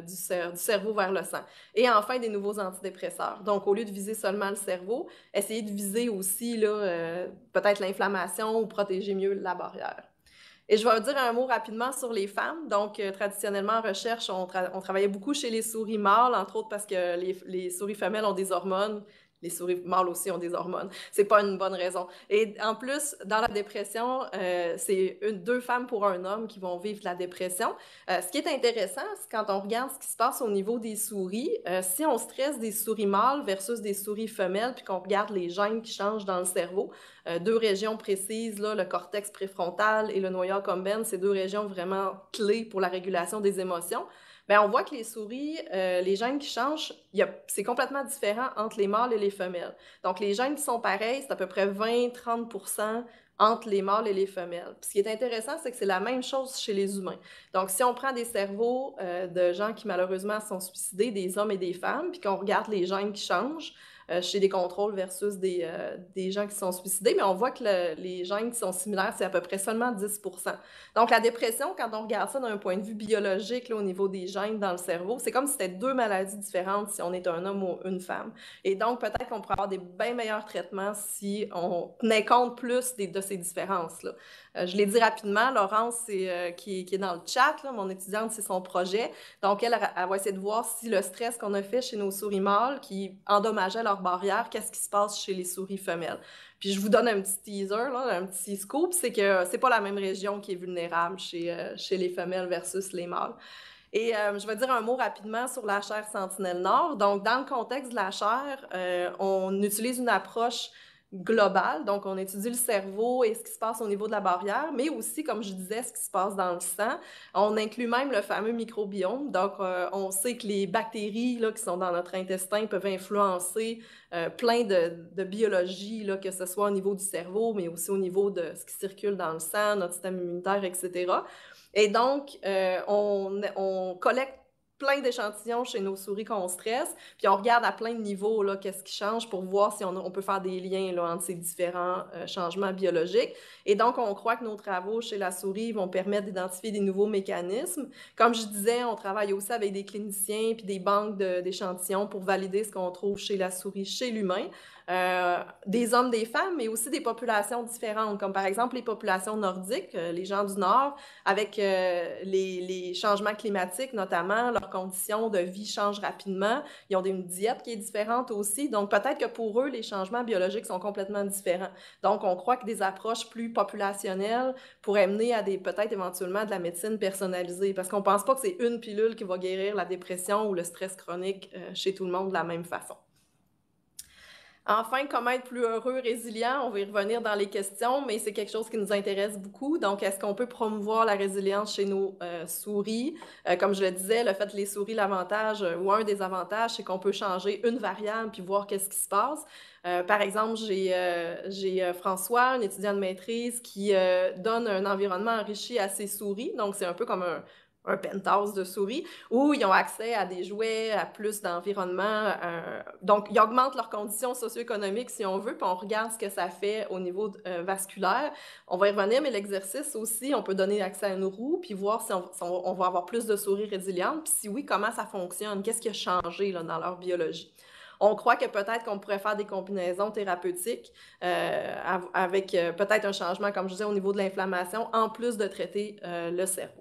cerveau vers le sang. Et enfin, des nouveaux antidépresseurs. Donc, au lieu de viser seulement le cerveau, essayer de viser aussi là, peut-être l'inflammation ou protéger mieux la barrière. Et je vais dire un mot rapidement sur les femmes. Donc, traditionnellement, en recherche, on travaillait beaucoup chez les souris mâles, entre autres parce que les souris femelles ont des hormones. Les souris mâles aussi ont des hormones. C'est pas une bonne raison. Et en plus, dans la dépression, c'est 2 femmes pour un homme qui vont vivre la dépression. Ce qui est intéressant, c'est quand on regarde ce qui se passe au niveau des souris, si on stresse des souris mâles versus des souris femelles, puis qu'on regarde les gènes qui changent dans le cerveau, 2 régions précises, là, le cortex préfrontal et le noyau accumbens, c'est 2 régions vraiment clés pour la régulation des émotions. Bien, on voit que les souris, les gènes qui changent, c'est complètement différent entre les mâles et les femelles. Donc, les gènes qui sont pareils, c'est à peu près 20-30% entre les mâles et les femelles. Puis, ce qui est intéressant, c'est que c'est la même chose chez les humains. Donc, si on prend des cerveaux de gens qui malheureusement sont suicidés, des hommes et des femmes, puis qu'on regarde les gènes qui changent, chez des contrôles versus des gens qui sont suicidés, mais on voit que les gènes qui sont similaires, c'est à peu près seulement 10%. Donc, la dépression, quand on regarde ça d'un point de vue biologique, là, au niveau des gènes dans le cerveau, c'est comme si c'était 2 maladies différentes si on est un homme ou une femme. Et donc, peut-être qu'on pourrait avoir des bien meilleurs traitements si on tenait compte plus de ces différences-là. Je l'ai dit rapidement, Laurence, qui est dans le chat, là, mon étudiante, c'est son projet. Donc, elle va essayer de voir si le stress qu'on a fait chez nos souris mâles, qui endommageait leur barrière, qu'est-ce qui se passe chez les souris femelles. Puis, je vous donne un petit teaser, là, un petit scoop, c'est que c'est pas la même région qui est vulnérable chez les femelles versus les mâles. Et je vais dire un mot rapidement sur la chaire Sentinelle-Nord. Donc, dans le contexte de la chaire, on utilise une approche globale. Donc, on étudie le cerveau et ce qui se passe au niveau de la barrière, mais aussi, comme je disais, ce qui se passe dans le sang. On inclut même le fameux microbiome. Donc, on sait que les bactéries là, qui sont dans notre intestin peuvent influencer plein de biologie, là, que ce soit au niveau du cerveau, mais aussi au niveau de ce qui circule dans le sang, notre système immunitaire, etc. Et donc, on collecte plein d'échantillons chez nos souris qu'on stresse, puis on regarde à plein de niveaux là, qu'est-ce qui change pour voir si on peut faire des liens là, entre ces différents changements biologiques. Et donc, on croit que nos travaux chez la souris vont permettre d'identifier des nouveaux mécanismes. Comme je disais, on travaille aussi avec des cliniciens puis des banques d'échantillons pour valider ce qu'on trouve chez la souris, chez l'humain. Des hommes, des femmes, mais aussi des populations différentes, comme par exemple les populations nordiques, les gens du Nord, avec les changements climatiques notamment, leurs conditions de vie changent rapidement, ils ont une diète qui est différente aussi, donc peut-être que pour eux, les changements biologiques sont complètement différents. Donc, on croit que des approches plus populationnelles pourraient mener à peut-être éventuellement de la médecine personnalisée, parce qu'on ne pense pas que c'est une pilule qui va guérir la dépression ou le stress chronique chez tout le monde de la même façon. Enfin, comment être plus heureux, résilient, on va y revenir dans les questions, mais c'est quelque chose qui nous intéresse beaucoup. Donc, est-ce qu'on peut promouvoir la résilience chez nos souris? Comme je le disais, le fait que les souris, l'avantage ou un des avantages, c'est qu'on peut changer une variable puis voir qu'est-ce qui se passe. Par exemple, j'ai François, un étudiant de maîtrise, qui donne un environnement enrichi à ses souris. Donc, c'est un peu comme un penthouse de souris, où ils ont accès à des jouets, à plus d'environnement. Donc, ils augmentent leurs conditions socio-économiques, si on veut, puis on regarde ce que ça fait au niveau vasculaire. On va y revenir, mais l'exercice aussi, on peut donner accès à une roue, puis voir si on va avoir plus de souris résilientes, puis si oui, comment ça fonctionne, qu'est-ce qui a changé là, dans leur biologie. On croit que peut-être qu'on pourrait faire des combinaisons thérapeutiques avec peut-être un changement, comme je disais, au niveau de l'inflammation, en plus de traiter le cerveau.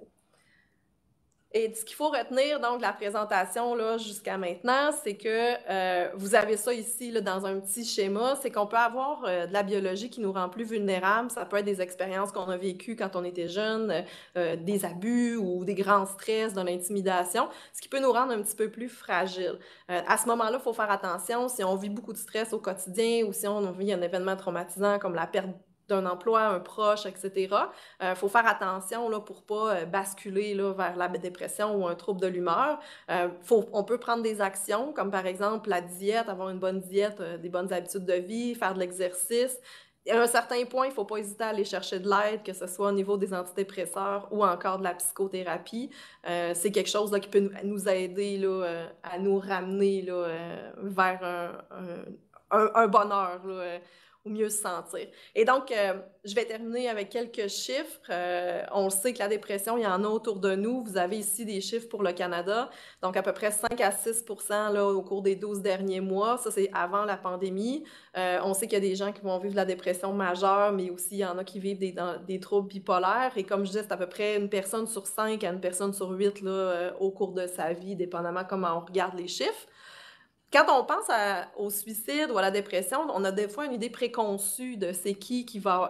Et ce qu'il faut retenir donc de la présentation jusqu'à maintenant, c'est que vous avez ça ici là, dans un petit schéma, c'est qu'on peut avoir de la biologie qui nous rend plus vulnérables. Ça peut être des expériences qu'on a vécues quand on était jeune, des abus ou des grands stress, de l'intimidation, ce qui peut nous rendre un petit peu plus fragiles. À ce moment-là, il faut faire attention si on vit beaucoup de stress au quotidien ou si on vit un événement traumatisant comme la perte d'un emploi, un proche, etc. Faut faire attention là, pour pas basculer là, vers la dépression ou un trouble de l'humeur. On peut prendre des actions, comme par exemple la diète, avoir une bonne diète, des bonnes habitudes de vie, faire de l'exercice. À un certain point, il ne faut pas hésiter à aller chercher de l'aide, que ce soit au niveau des antidépresseurs ou encore de la psychothérapie. C'est quelque chose là, qui peut nous aider là, à nous ramener là, vers un bonheur, là, ou mieux se sentir. Et donc, je vais terminer avec quelques chiffres. On le sait que la dépression, il y en a autour de nous. Vous avez ici des chiffres pour le Canada. Donc, à peu près 5 à 6 % là, au cours des 12 derniers mois. Ça, c'est avant la pandémie. On sait qu'il y a des gens qui vont vivre de la dépression majeure, mais aussi il y en a qui vivent des troubles bipolaires. Et comme je disais, c'est à peu près une personne sur 5 à une personne sur 8 là, au cours de sa vie, dépendamment comment on regarde les chiffres. Quand on pense au suicide ou à la dépression, on a des fois une idée préconçue de c'est qui va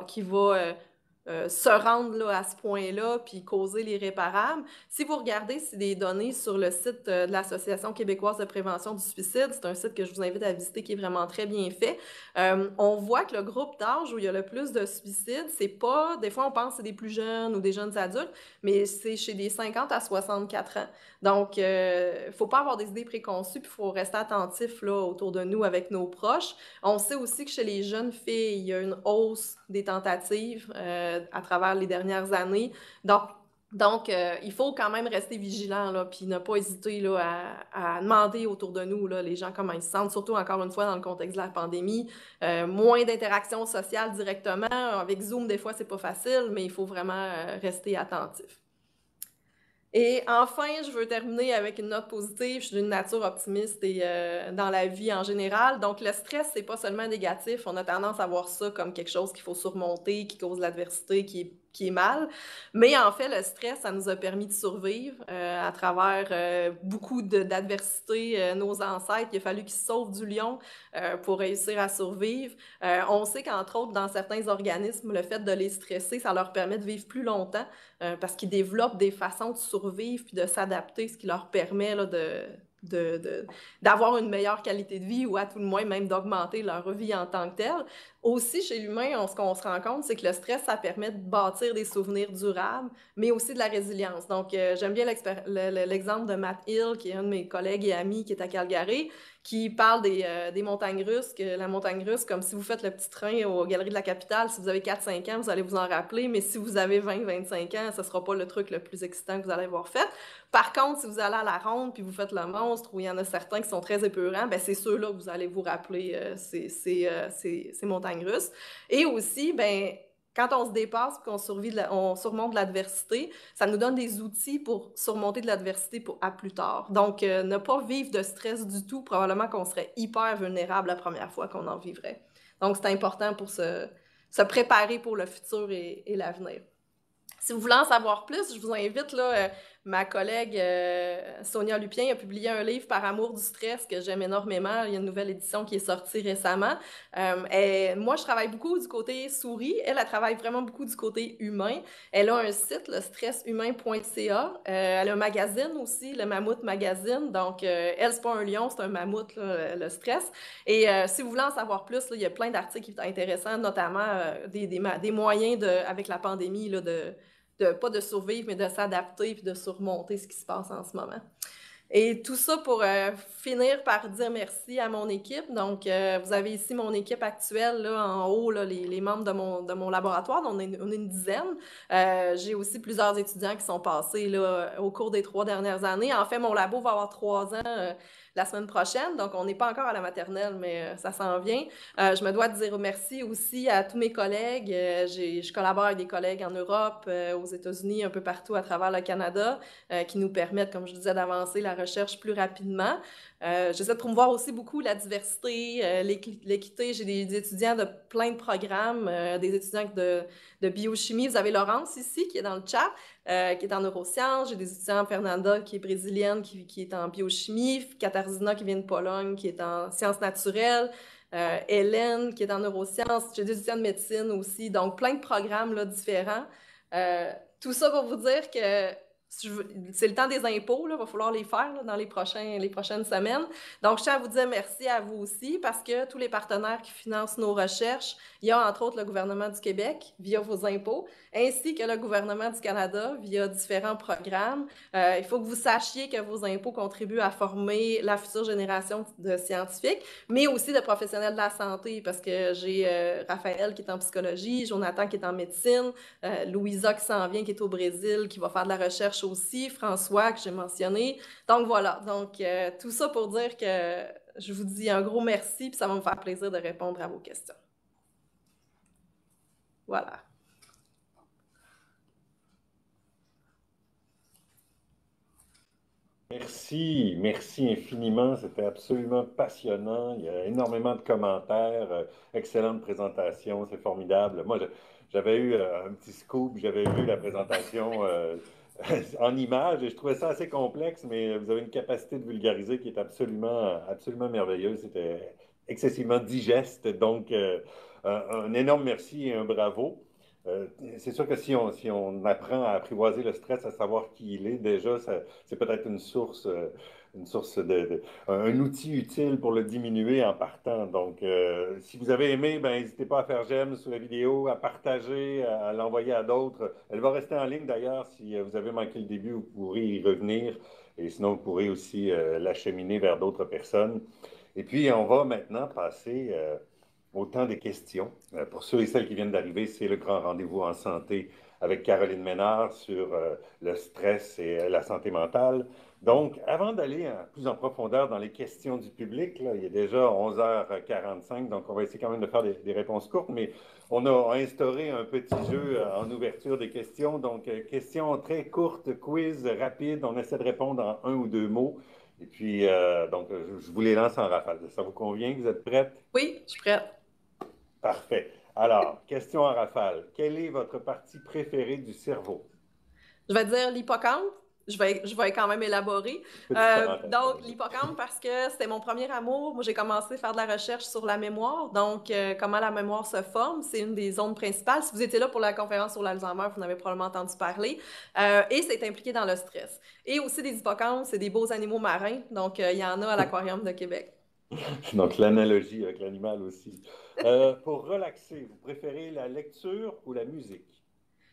se rendre là, à ce point-là puis causer l'irréparable. Si vous regardez, c'est des données sur le site de l'Association québécoise de prévention du suicide. C'est un site que je vous invite à visiter qui est vraiment très bien fait. On voit que le groupe d'âge où il y a le plus de suicides, c'est pas... Des fois, on pense que c'est des plus jeunes ou des jeunes adultes, mais c'est chez des 50 à 64 ans. Donc, faut pas avoir des idées préconçues puis il faut rester attentif là, autour de nous avec nos proches. On sait aussi que chez les jeunes filles, il y a une hausse des tentatives à travers les dernières années. Donc, il faut quand même rester vigilant, là, puis ne pas hésiter là, à demander autour de nous, là, les gens comment ils se sentent, surtout encore une fois dans le contexte de la pandémie. Moins d'interactions sociales directement. Avec Zoom, des fois, c'est pas facile, mais il faut vraiment rester attentif. Et enfin, je veux terminer avec une note positive. Je suis d'une nature optimiste et dans la vie en général. Donc, le stress, c'est pas seulement négatif. On a tendance à voir ça comme quelque chose qu'il faut surmonter, qui cause l'adversité, qui est mal. Mais en fait, le stress, ça nous a permis de survivre à travers beaucoup d'adversités. Nos ancêtres, il a fallu qu'ils se sauvent du lion pour réussir à survivre. On sait qu'entre autres, dans certains organismes, le fait de les stresser, ça leur permet de vivre plus longtemps parce qu'ils développent des façons de survivre puis de s'adapter, ce qui leur permet là, d'avoir une meilleure qualité de vie ou à tout le moins même d'augmenter leur vie en tant que telle. Aussi, chez l'humain, ce qu'on se rend compte, c'est que le stress, ça permet de bâtir des souvenirs durables, mais aussi de la résilience. Donc, j'aime bien l'exemple de Matt Hill, qui est un de mes collègues et amis qui est à Calgary, qui parle des montagnes russes, que la montagne russe, comme si vous faites le petit train aux Galeries de la Capitale, si vous avez 4-5 ans, vous allez vous en rappeler, mais si vous avez 20-25 ans, ce ne sera pas le truc le plus excitant que vous allez avoir fait. Par contre, si vous allez à la ronde, puis vous faites le monstre, où il y en a certains qui sont très épeurants, ben c'est ceux-là que vous allez vous rappeler ces montagnes russes. Et aussi, ben quand on se dépasse et qu'on on surmonte l'adversité, ça nous donne des outils pour surmonter de l'adversité à plus tard. Donc, ne pas vivre de stress du tout, probablement qu'on serait hyper vulnérable la première fois qu'on en vivrait. Donc, c'est important pour se préparer pour le futur et l'avenir. Si vous voulez en savoir plus, je vous invite, là, ma collègue Sonia Lupien a publié un livre Par amour du stress que j'aime énormément. Il y a une nouvelle édition qui est sortie récemment. Moi, je travaille beaucoup du côté souris. Elle travaille vraiment beaucoup du côté humain. Elle a un site, le stresshumain.ca. Elle a un magazine aussi, le Mammouth Magazine. Donc, elle, c'est pas un lion, c'est un mammouth, là, le stress. Et si vous voulez en savoir plus, là, il y a plein d'articles qui sont intéressants, notamment des moyens avec la pandémie là, pas de survivre, mais de s'adapter puis de surmonter ce qui se passe en ce moment. Et tout ça pour finir par dire merci à mon équipe. Donc, vous avez ici mon équipe actuelle, là, en haut, là, les membres de mon laboratoire. On est une dizaine. J'ai aussi plusieurs étudiants qui sont passés là, au cours des 3 dernières années. En fait, mon labo va avoir 3 ans la semaine prochaine. Donc, on n'est pas encore à la maternelle, mais ça s'en vient. Je me dois de dire merci aussi à tous mes collègues. Je collabore avec des collègues en Europe, aux États-Unis, un peu partout à travers le Canada, qui nous permettent, comme je disais, d'avancer la recherche plus rapidement. J'essaie de promouvoir aussi beaucoup la diversité, l'équité. J'ai des étudiants de plein de programmes, des étudiants de biochimie. Vous avez Laurence ici, qui est dans le chat, qui est en neurosciences. J'ai des étudiants, Fernanda, qui est brésilienne, qui est en biochimie. Katarzyna, qui vient de Pologne, qui est en sciences naturelles. Hélène, qui est en neurosciences. J'ai des étudiants de médecine aussi. Donc, plein de programmes là, différents. Tout ça pour vous dire que c'est le temps des impôts, il va falloir les faire là, dans les prochaines semaines. Donc, je tiens à vous dire merci à vous aussi parce que tous les partenaires qui financent nos recherches, il y a entre autres le gouvernement du Québec via vos impôts, ainsi que le gouvernement du Canada via différents programmes. Il faut que vous sachiez que vos impôts contribuent à former la future génération de scientifiques, mais aussi de professionnels de la santé parce que j'ai Raphaël qui est en psychologie, Jonathan qui est en médecine, Louisa qui s'en vient, qui est au Brésil, qui va faire de la recherche aussi, François que j'ai mentionné. Donc voilà, donc tout ça pour dire que je vous dis un gros merci, puis ça va me faire plaisir de répondre à vos questions. Voilà. Merci, merci infiniment. C'était absolument passionnant. Il y a énormément de commentaires. Excellente présentation, c'est formidable. Moi, j'avais eu un petit scoop, j'avais vu la présentation en images et je trouvais ça assez complexe, mais vous avez une capacité de vulgariser qui est absolument, absolument merveilleuse. C'était excessivement digeste. Donc, un énorme merci et un bravo. C'est sûr que si on apprend à apprivoiser le stress, à savoir qui il est, déjà, c'est peut-être une source un outil utile pour le diminuer en partant. Donc, si vous avez aimé, ben, n'hésitez pas à faire j'aime sous la vidéo, à partager, à l'envoyer à d'autres. Elle va rester en ligne d'ailleurs. Si vous avez manqué le début, vous pourrez y revenir. Et sinon, vous pourrez aussi l'acheminer vers d'autres personnes. Et puis, on va maintenant passer au temps des questions. Pour ceux et celles qui viennent d'arriver, c'est le grand rendez-vous en santé avec Caroline Ménard sur le stress et la santé mentale. Donc, avant d'aller plus en profondeur dans les questions du public, là, il est déjà 11h45, donc on va essayer quand même de faire des réponses courtes, mais on a instauré un petit jeu en ouverture des questions. Donc, questions très courtes, quiz rapide, on essaie de répondre en 1 ou 2 mots. Et puis, donc, je vous les lance en rafale. Ça vous convient? Vous êtes prête? Oui, je suis prête. Parfait. Alors, question en rafale. Quelle est votre partie préférée du cerveau? Je vais dire l'hippocampe. Je vais quand même élaborer. Donc, l'hippocampe, parce que c'était mon premier amour. Moi, j'ai commencé à faire de la recherche sur la mémoire. Donc, comment la mémoire se forme, c'est une des zones principales. Si vous étiez là pour la conférence sur l'Alzheimer, vous en avez probablement entendu parler. Et c'est impliqué dans le stress. Et aussi, des hippocampes, c'est des beaux animaux marins. Donc, il y en a à l'Aquarium de Québec. Donc, l'analogie avec l'animal aussi. Pour relaxer, vous préférez la lecture ou la musique?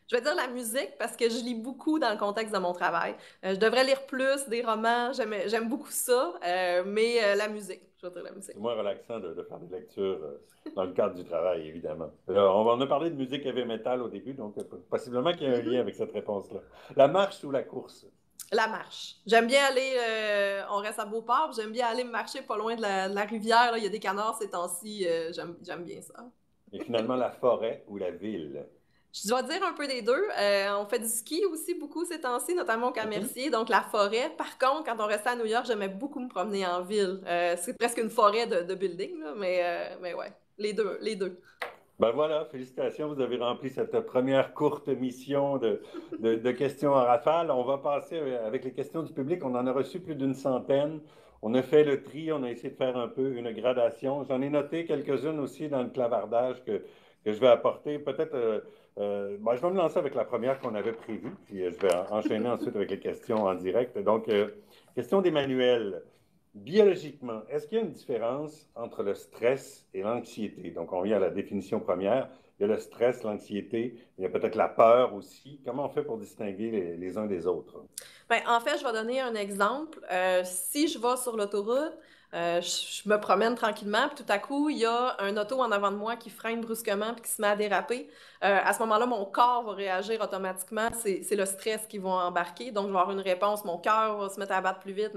Je vais dire la musique parce que je lis beaucoup dans le contexte de mon travail. Je devrais lire plus des romans, j'aime beaucoup ça, mais la musique, je vais dire la musique. C'est moins relaxant de faire des lectures dans le cadre du travail, évidemment. Alors, on a parlé de musique heavy metal au début, donc possiblement qu'il y a un lien avec cette réponse-là. La marche ou la course? La marche. J'aime bien aller, on reste à Beauport, puis j'aime bien aller marcher pas loin de la rivière. Là. Il y a des canards ces temps-ci, j'aime bien ça. Et finalement, la forêt ou la ville? Je dois dire un peu des deux. On fait du ski aussi beaucoup ces temps-ci, notamment au Mhm. Cammercier, donc la forêt. Par contre, quand on restait à New York, j'aimais beaucoup me promener en ville. C'est presque une forêt de building, là, mais ouais, les deux, les deux. Ben voilà, félicitations, vous avez rempli cette première courte mission de questions en rafale. On va passer avec les questions du public. On en a reçu plus d'une centaine. On a fait le tri, on a essayé de faire un peu une gradation. J'en ai noté quelques-unes aussi dans le clavardage que je vais apporter. Peut-être, ben, je vais me lancer avec la première qu'on avait prévue, puis je vais enchaîner ensuite avec les questions en direct. Donc, question d'Emmanuel. Biologiquement, est-ce qu'il y a une différence entre le stress et l'anxiété? Donc, on vient à la définition première. Il y a le stress, l'anxiété, il y a peut-être la peur aussi. Comment on fait pour distinguer les uns des autres? Ben, en fait, je vais donner un exemple. Si je vais sur l'autoroute, je me promène tranquillement, puis tout à coup, il y a un auto en avant de moi qui freine brusquement puis qui se met à déraper. À ce moment-là, mon corps va réagir automatiquement. C'est le stress qui va embarquer. Donc, je vais avoir une réponse. Mon cœur va se mettre à battre plus vite,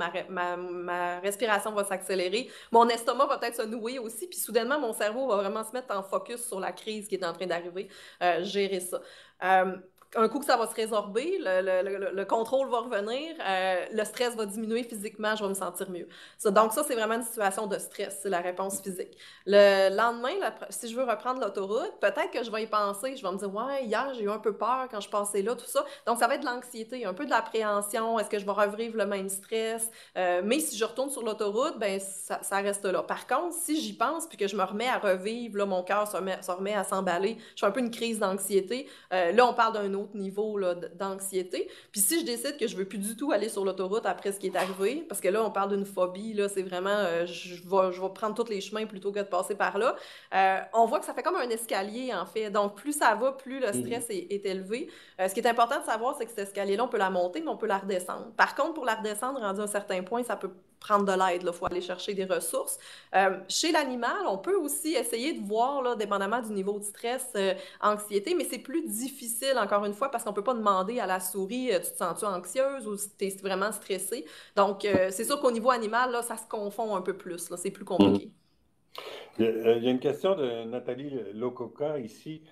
ma respiration va s'accélérer. Mon estomac va peut-être se nouer aussi, puis soudainement, mon cerveau va vraiment se mettre en focus sur la crise qui est en train d'arriver, gérer ça. Euh, un coup que ça va se résorber, le contrôle va revenir, le stress va diminuer physiquement, je vais me sentir mieux. Donc ça, c'est vraiment une situation de stress, c'est la réponse physique. Le lendemain, si je veux reprendre l'autoroute, peut-être que je vais y penser, je vais me dire, ouais, hier, j'ai eu un peu peur quand je passais là, tout ça. Donc ça va être de l'anxiété, un peu de l'appréhension, est-ce que je vais revivre le même stress? Mais si je retourne sur l'autoroute, ben ça reste là. Par contre, si j'y pense, puis que je me remets à revivre, là, mon cœur se remet à s'emballer, je fais un peu une crise d'anxiété, là, on parle d'un autre niveau d'anxiété. Puis si je décide que je veux plus du tout aller sur l'autoroute après ce qui est arrivé, parce que là, on parle d'une phobie, là, c'est vraiment, je vais prendre tous les chemins plutôt que de passer par là, on voit que ça fait comme un escalier, en fait. Donc, plus ça va, plus le stress est élevé. Ce qui est important de savoir, c'est que cet escalier-là, on peut la monter, mais on peut la redescendre. Par contre, pour la redescendre, rendu à un certain point, ça peut prendre de l'aide. Il faut aller chercher des ressources. Chez l'animal, on peut aussi essayer de voir, là, dépendamment du niveau de stress, anxiété, mais c'est plus difficile, encore une fois, parce qu'on ne peut pas demander à la souris, tu te sens-tu anxieuse ou tu es vraiment stressée. Donc, c'est sûr qu'au niveau animal, là, ça se confond un peu plus. C'est plus Mhm. compliqué. Il y a une question de Nathalie Lococa ici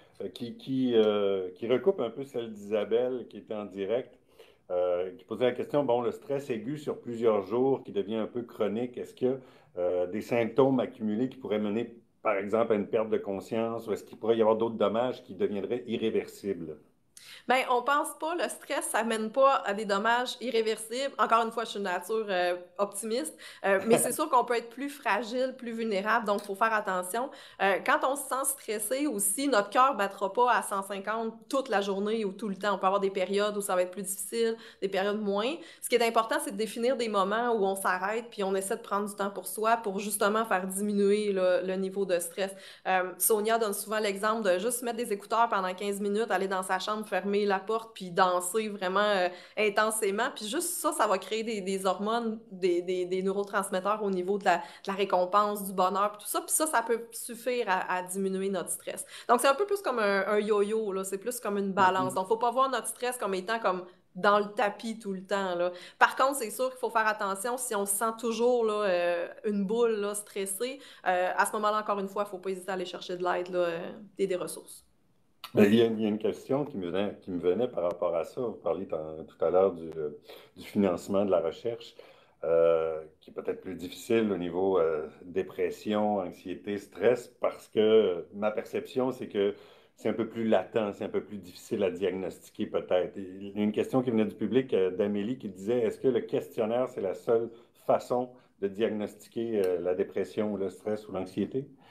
qui recoupe un peu celle d'Isabelle qui était en direct, qui posait la question, bon, le stress aigu sur plusieurs jours qui devient un peu chronique, est-ce qu'il y a des symptômes accumulés qui pourraient mener, par exemple, à une perte de conscience ou est-ce qu'il pourrait y avoir d'autres dommages qui deviendraient irréversibles? Ben, on pense pas, le stress, ça mène pas à des dommages irréversibles. Encore une fois, je suis une nature optimiste, mais c'est sûr qu'on peut être plus fragile, plus vulnérable, donc il faut faire attention. Quand on se sent stressé aussi, notre cœur battra pas à 150 toute la journée ou tout le temps. On peut avoir des périodes où ça va être plus difficile, des périodes moins. Ce qui est important, c'est de définir des moments où on s'arrête puis on essaie de prendre du temps pour soi pour justement faire diminuer là, le niveau de stress. Sonia donne souvent l'exemple de juste mettre des écouteurs pendant 15 minutes, aller dans sa chambre, fermer la porte, puis danser vraiment intensément. Puis juste ça, ça va créer des hormones, des neurotransmetteurs au niveau de la récompense, du bonheur, puis tout ça. Puis ça peut suffire à diminuer notre stress. Donc, c'est un peu plus comme un yo-yo, là. C'est plus comme une balance. Donc, faut pas voir notre stress comme étant comme dans le tapis tout le temps, là. Par contre, c'est sûr qu'il faut faire attention si on se sent toujours là, une boule là, stressée. À ce moment-là, encore une fois, il ne faut pas hésiter à aller chercher de l'aide là, et des ressources. Mais il y a une question qui me venait par rapport à ça. Vous parliez tout à l'heure du financement de la recherche, qui est peut-être plus difficile au niveau dépression, anxiété, stress, parce que ma perception, c'est que c'est un peu plus latent, c'est un peu plus difficile à diagnostiquer peut-être. Il y a une question qui venait du public d'Amélie qui disait, est-ce que le questionnaire, c'est la seule façon de diagnostiquer la dépression ou le stress ou l'anxiété?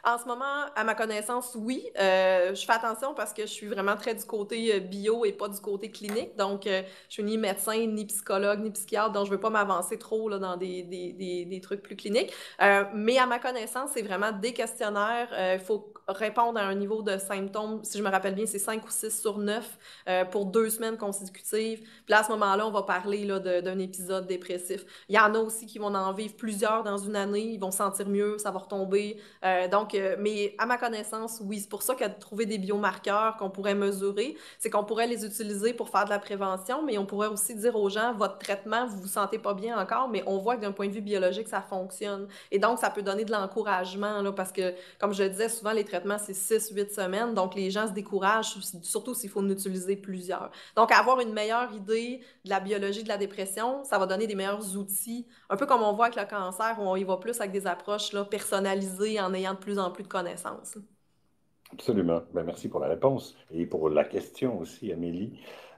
En ce moment, à ma connaissance, oui. Je fais attention parce que je suis vraiment très du côté bio et pas du côté clinique. Donc, je suis ni médecin, ni psychologue, ni psychiatre, donc je veux pas m'avancer trop là, dans des trucs plus cliniques. Mais à ma connaissance, c'est vraiment des questionnaires. Il faut répondre à un niveau de symptômes. Si je me rappelle bien, c'est 5 ou 6 sur 9 pour 2 semaines consécutives. Puis là, à ce moment-là, on va parler là, d'un épisode dépressif. Il y en a aussi qui vont en vivre plusieurs dans une année. Ils vont se sentir mieux, ça va retomber. Mais à ma connaissance, oui, c'est pour ça qu'il y a de trouver des biomarqueurs qu'on pourrait mesurer, c'est qu'on pourrait les utiliser pour faire de la prévention, mais on pourrait aussi dire aux gens, votre traitement, vous vous sentez pas bien encore, mais on voit que d'un point de vue biologique, ça fonctionne. Et donc, ça peut donner de l'encouragement, là, parce que, comme je le disais, souvent, les traitements, c'est 6, 8 semaines, donc les gens se découragent, surtout s'il faut en utiliser plusieurs. Donc, avoir une meilleure idée de la biologie de la dépression, ça va donner des meilleurs outils, un peu comme on voit avec le cancer, où on y va plus avec des approches là, personnalisées en ayant de plus en plus de connaissances. Absolument. Ben, merci pour la réponse et pour la question aussi, Amélie.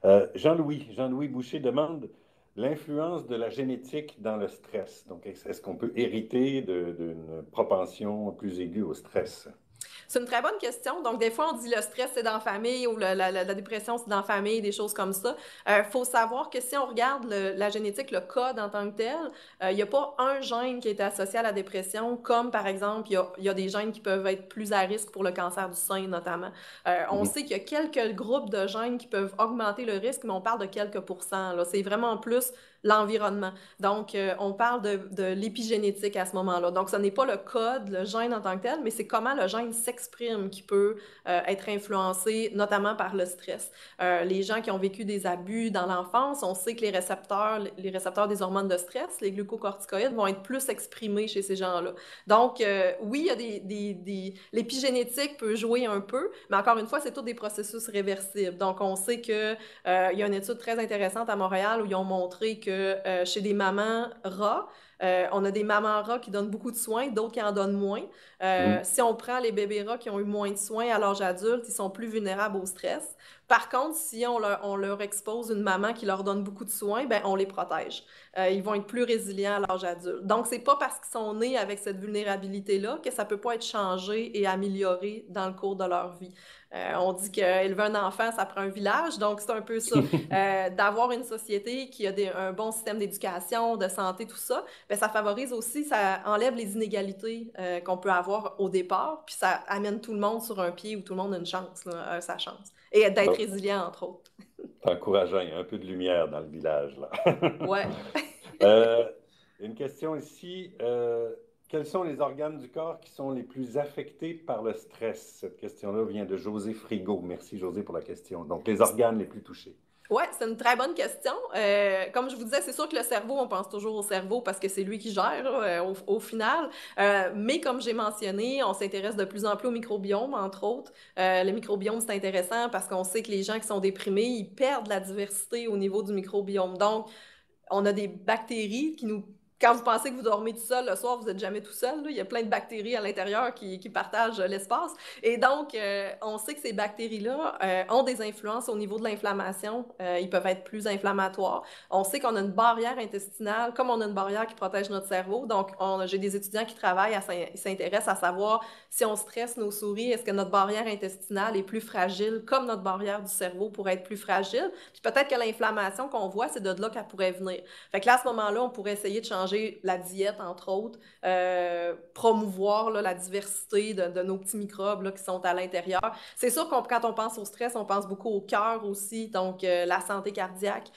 Jean-Louis Boucher demande l'influence de la génétique dans le stress. Donc, est-ce qu'on peut hériter d'une propension plus aiguë au stress? C'est une très bonne question. Donc, des fois, on dit le stress, c'est dans la famille ou la dépression, c'est dans la famille, des choses comme ça. Il faut savoir que si on regarde la génétique, le code en tant que tel, il n'y a pas un gène qui est associé à la dépression, comme par exemple, il y a des gènes qui peuvent être plus à risque pour le cancer du sein, notamment. On sait qu'il y a quelques groupes de gènes qui peuvent augmenter le risque, mais on parle de quelques pourcents, là. C'est vraiment plus l'environnement. Donc, on parle de l'épigénétique à ce moment-là. Donc, ce n'est pas le code, le gène en tant que tel, mais c'est comment le gène s'exprime qui peut être influencé, notamment par le stress. Les gens qui ont vécu des abus dans l'enfance, on sait que les récepteurs des hormones de stress, les glucocorticoïdes, vont être plus exprimés chez ces gens-là. Donc, oui, il y a l'épigénétique peut jouer un peu, mais encore une fois, c'est tous des processus réversibles. Donc, on sait que il y a une étude très intéressante à Montréal où ils ont montré que chez des mamans rats, on a des mamans rats qui donnent beaucoup de soins, d'autres qui en donnent moins. Si on prend les bébés rats qui ont eu moins de soins à l'âge adulte, ils sont plus vulnérables au stress. Par contre, si on leur expose une maman qui leur donne beaucoup de soins, ben, on les protège. Ils vont être plus résilients à l'âge adulte. Donc, c'est pas parce qu'ils sont nés avec cette vulnérabilité-là que ça peut pas être changé et amélioré dans le cours de leur vie. On dit qu'élever un enfant, ça prend un village, donc c'est un peu ça. D'avoir une société qui a un bon système d'éducation, de santé, tout ça, bien, ça favorise aussi, ça enlève les inégalités qu'on peut avoir au départ, puis ça amène tout le monde sur un pied où tout le monde a une chance, là, sa chance. Et d'être résilient, entre autres. C'est encourageant, il y a un peu de lumière dans le village, là. Ouais. Une question ici. Quels sont les organes du corps qui sont les plus affectés par le stress? Cette question-là vient de José Frigo. Merci, José, pour la question. Donc, les organes les plus touchés. Oui, c'est une très bonne question. Comme je vous disais, c'est sûr que le cerveau, on pense toujours au cerveau parce que c'est lui qui gère au final. Mais comme j'ai mentionné, on s'intéresse de plus en plus au microbiome, entre autres. Le microbiome, c'est intéressant parce qu'on sait que les gens qui sont déprimés, ils perdent la diversité au niveau du microbiome. Donc, on a des bactéries qui nous... Quand vous pensez que vous dormez tout seul le soir, vous n'êtes jamais tout seul, là. Il y a plein de bactéries à l'intérieur qui partagent l'espace. Et donc, on sait que ces bactéries-là ont des influences au niveau de l'inflammation. Ils peuvent être plus inflammatoires. On sait qu'on a une barrière intestinale, comme on a une barrière qui protège notre cerveau. Donc, j'ai des étudiants qui travaillent, ils s'intéressent à savoir si on stresse nos souris, est-ce que notre barrière intestinale est plus fragile, comme notre barrière du cerveau pourrait être plus fragile. Puis peut-être que l'inflammation qu'on voit, c'est de là qu'elle pourrait venir. Fait que là, à ce moment-là, on pourrait essayer de changer la diète, entre autres, promouvoir là, la diversité de nos petits microbes là, qui sont à l'intérieur. C'est sûr que quand on pense au stress, on pense beaucoup au cœur aussi, donc la santé cardiaque.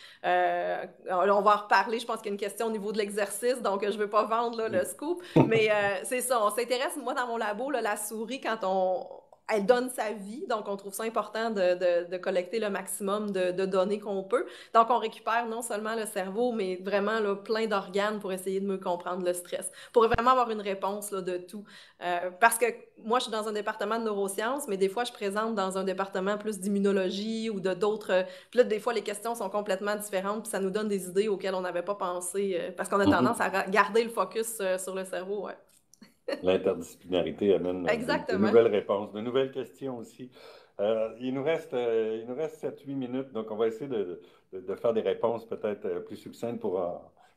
On va en reparler, je pense qu'il y a une question au niveau de l'exercice, donc je ne veux pas vendre là, le scoop, mais c'est ça, on s'intéresse, moi dans mon labo, là, la souris, elle donne sa vie, donc on trouve ça important de collecter le maximum de données qu'on peut. Donc, on récupère non seulement le cerveau, mais vraiment là, plein d'organes pour essayer de mieux comprendre le stress, pour vraiment avoir une réponse là, de tout. Parce que moi, je suis dans un département de neurosciences, mais des fois, je présente dans un département plus d'immunologie ou de d'autres... Puis là, des fois, les questions sont complètement différentes, puis ça nous donne des idées auxquelles on n'avait pas pensé, parce qu'on a tendance à garder le focus sur le cerveau, ouais. L'interdisciplinarité amène de nouvelles réponses, de nouvelles questions aussi. Il nous reste 7-8 minutes, donc on va essayer de faire des réponses peut-être plus succinctes pour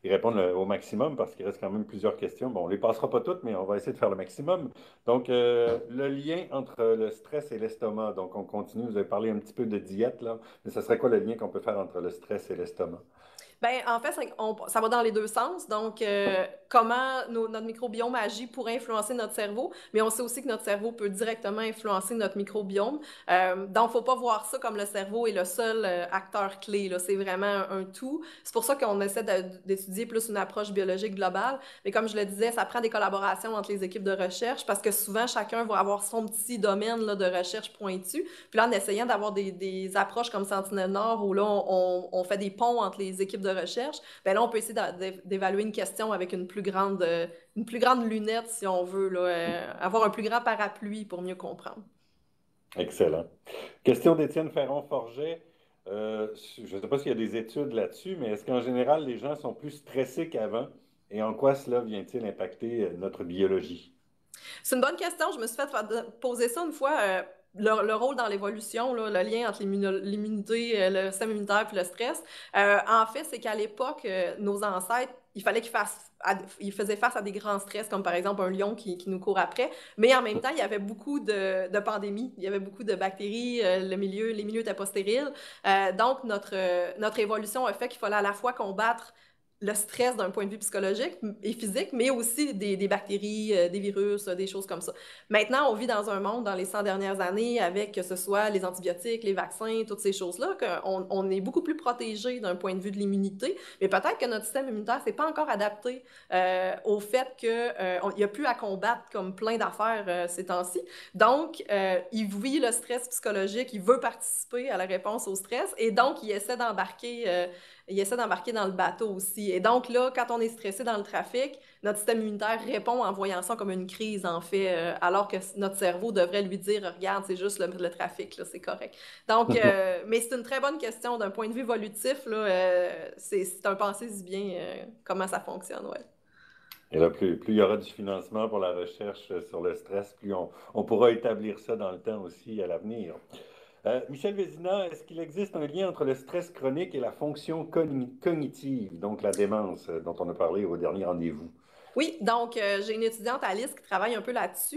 y répondre au maximum parce qu'il reste quand même plusieurs questions. Bon, on ne les passera pas toutes, mais on va essayer de faire le maximum. Donc, le lien entre le stress et l'estomac. Donc, on continue. Vous avez parlé un petit peu de diète, là, mais ça serait quoi le lien qu'on peut faire entre le stress et l'estomac? Ben, en fait, ça va dans les deux sens. Donc, comment notre microbiome agit pour influencer notre cerveau, mais on sait aussi que notre cerveau peut directement influencer notre microbiome. Donc, faut pas voir ça comme le cerveau est le seul acteur clé, là. C'est vraiment un tout. C'est pour ça qu'on essaie d'étudier plus une approche biologique globale. Mais comme je le disais, ça prend des collaborations entre les équipes de recherche parce que souvent, chacun va avoir son petit domaine là, de recherche pointu. Puis là, en essayant d'avoir des approches comme Sentinelle-Nord où là, on fait des ponts entre les équipes de recherche, ben là, on peut essayer d'évaluer une question avec une plus grande lunette, si on veut, là, avoir un plus grand parapluie pour mieux comprendre. Excellent. Question d'Étienne Ferron-Forget. Je ne sais pas s'il y a des études là-dessus, mais est-ce qu'en général, les gens sont plus stressés qu'avant? Et en quoi cela vient-il impacter notre biologie? C'est une bonne question. Je me suis fait poser ça une fois. Le rôle dans l'évolution, là, le lien entre l'immunité, le système immunitaire puis le stress. En fait, c'est qu'à l'époque, nos ancêtres, il fallait ils faisaient face à des grands stress, comme par exemple un lion qui nous court après. Mais en même temps, il y avait beaucoup de pandémies. Il y avait beaucoup de bactéries. Les milieux n'étaient pas stériles. Donc, notre évolution a fait qu'il fallait à la fois combattre le stress d'un point de vue psychologique et physique, mais aussi des bactéries, des virus, des choses comme ça. Maintenant, on vit dans un monde, dans les 100 dernières années, avec que ce soit les antibiotiques, les vaccins, toutes ces choses-là, qu'on est beaucoup plus protégé d'un point de vue de l'immunité, mais peut-être que notre système immunitaire ne s'est pas encore adapté au fait qu'il n'y a plus à combattre comme plein d'affaires ces temps-ci. Donc, il vit le stress psychologique, il veut participer à la réponse au stress, et donc, il essaie d'embarquer dans le bateau aussi. Et donc là, quand on est stressé dans le trafic, notre système immunitaire répond en voyant ça comme une crise, en fait, alors que notre cerveau devrait lui dire, regarde, c'est juste le trafic, là, c'est correct. Donc, mais c'est une très bonne question d'un point de vue évolutif, là, c'est un pensez-y bien comment ça fonctionne, ouais. Et là, plus il y aura du financement pour la recherche sur le stress, plus on pourra établir ça dans le temps aussi à l'avenir. Michel Vézina, est-ce qu'il existe un lien entre le stress chronique et la fonction cognitive, donc la démence dont on a parlé au dernier rendez-vous? Oui, donc j'ai une étudiante, Alice, qui travaille un peu là-dessus.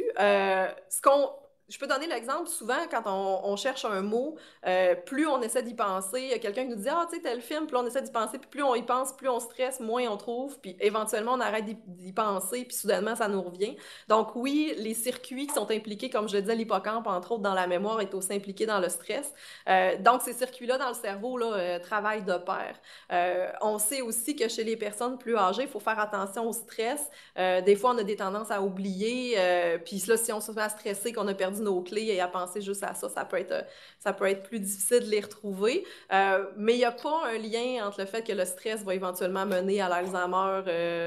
Je peux donner l'exemple, souvent, quand on cherche un mot, plus on essaie d'y penser, il y a quelqu'un qui nous dit, ah, tu sais, tel film, plus on essaie d'y penser, puis plus on y pense, plus on stresse, moins on trouve, puis éventuellement, on arrête d'y penser, puis soudainement, ça nous revient. Donc oui, les circuits qui sont impliqués, comme je le disais, l'hippocampe, entre autres, dans la mémoire, est aussi impliqué dans le stress. Donc ces circuits-là, dans le cerveau, là, travaillent de pair. On sait aussi que chez les personnes plus âgées, il faut faire attention au stress. Des fois, on a des tendances à oublier, puis là, si on se met à stresser, qu'on a perdu nos clés et à penser juste à ça, ça peut être plus difficile de les retrouver. Mais il n'y a pas un lien entre le fait que le stress va éventuellement mener à l'Alzheimer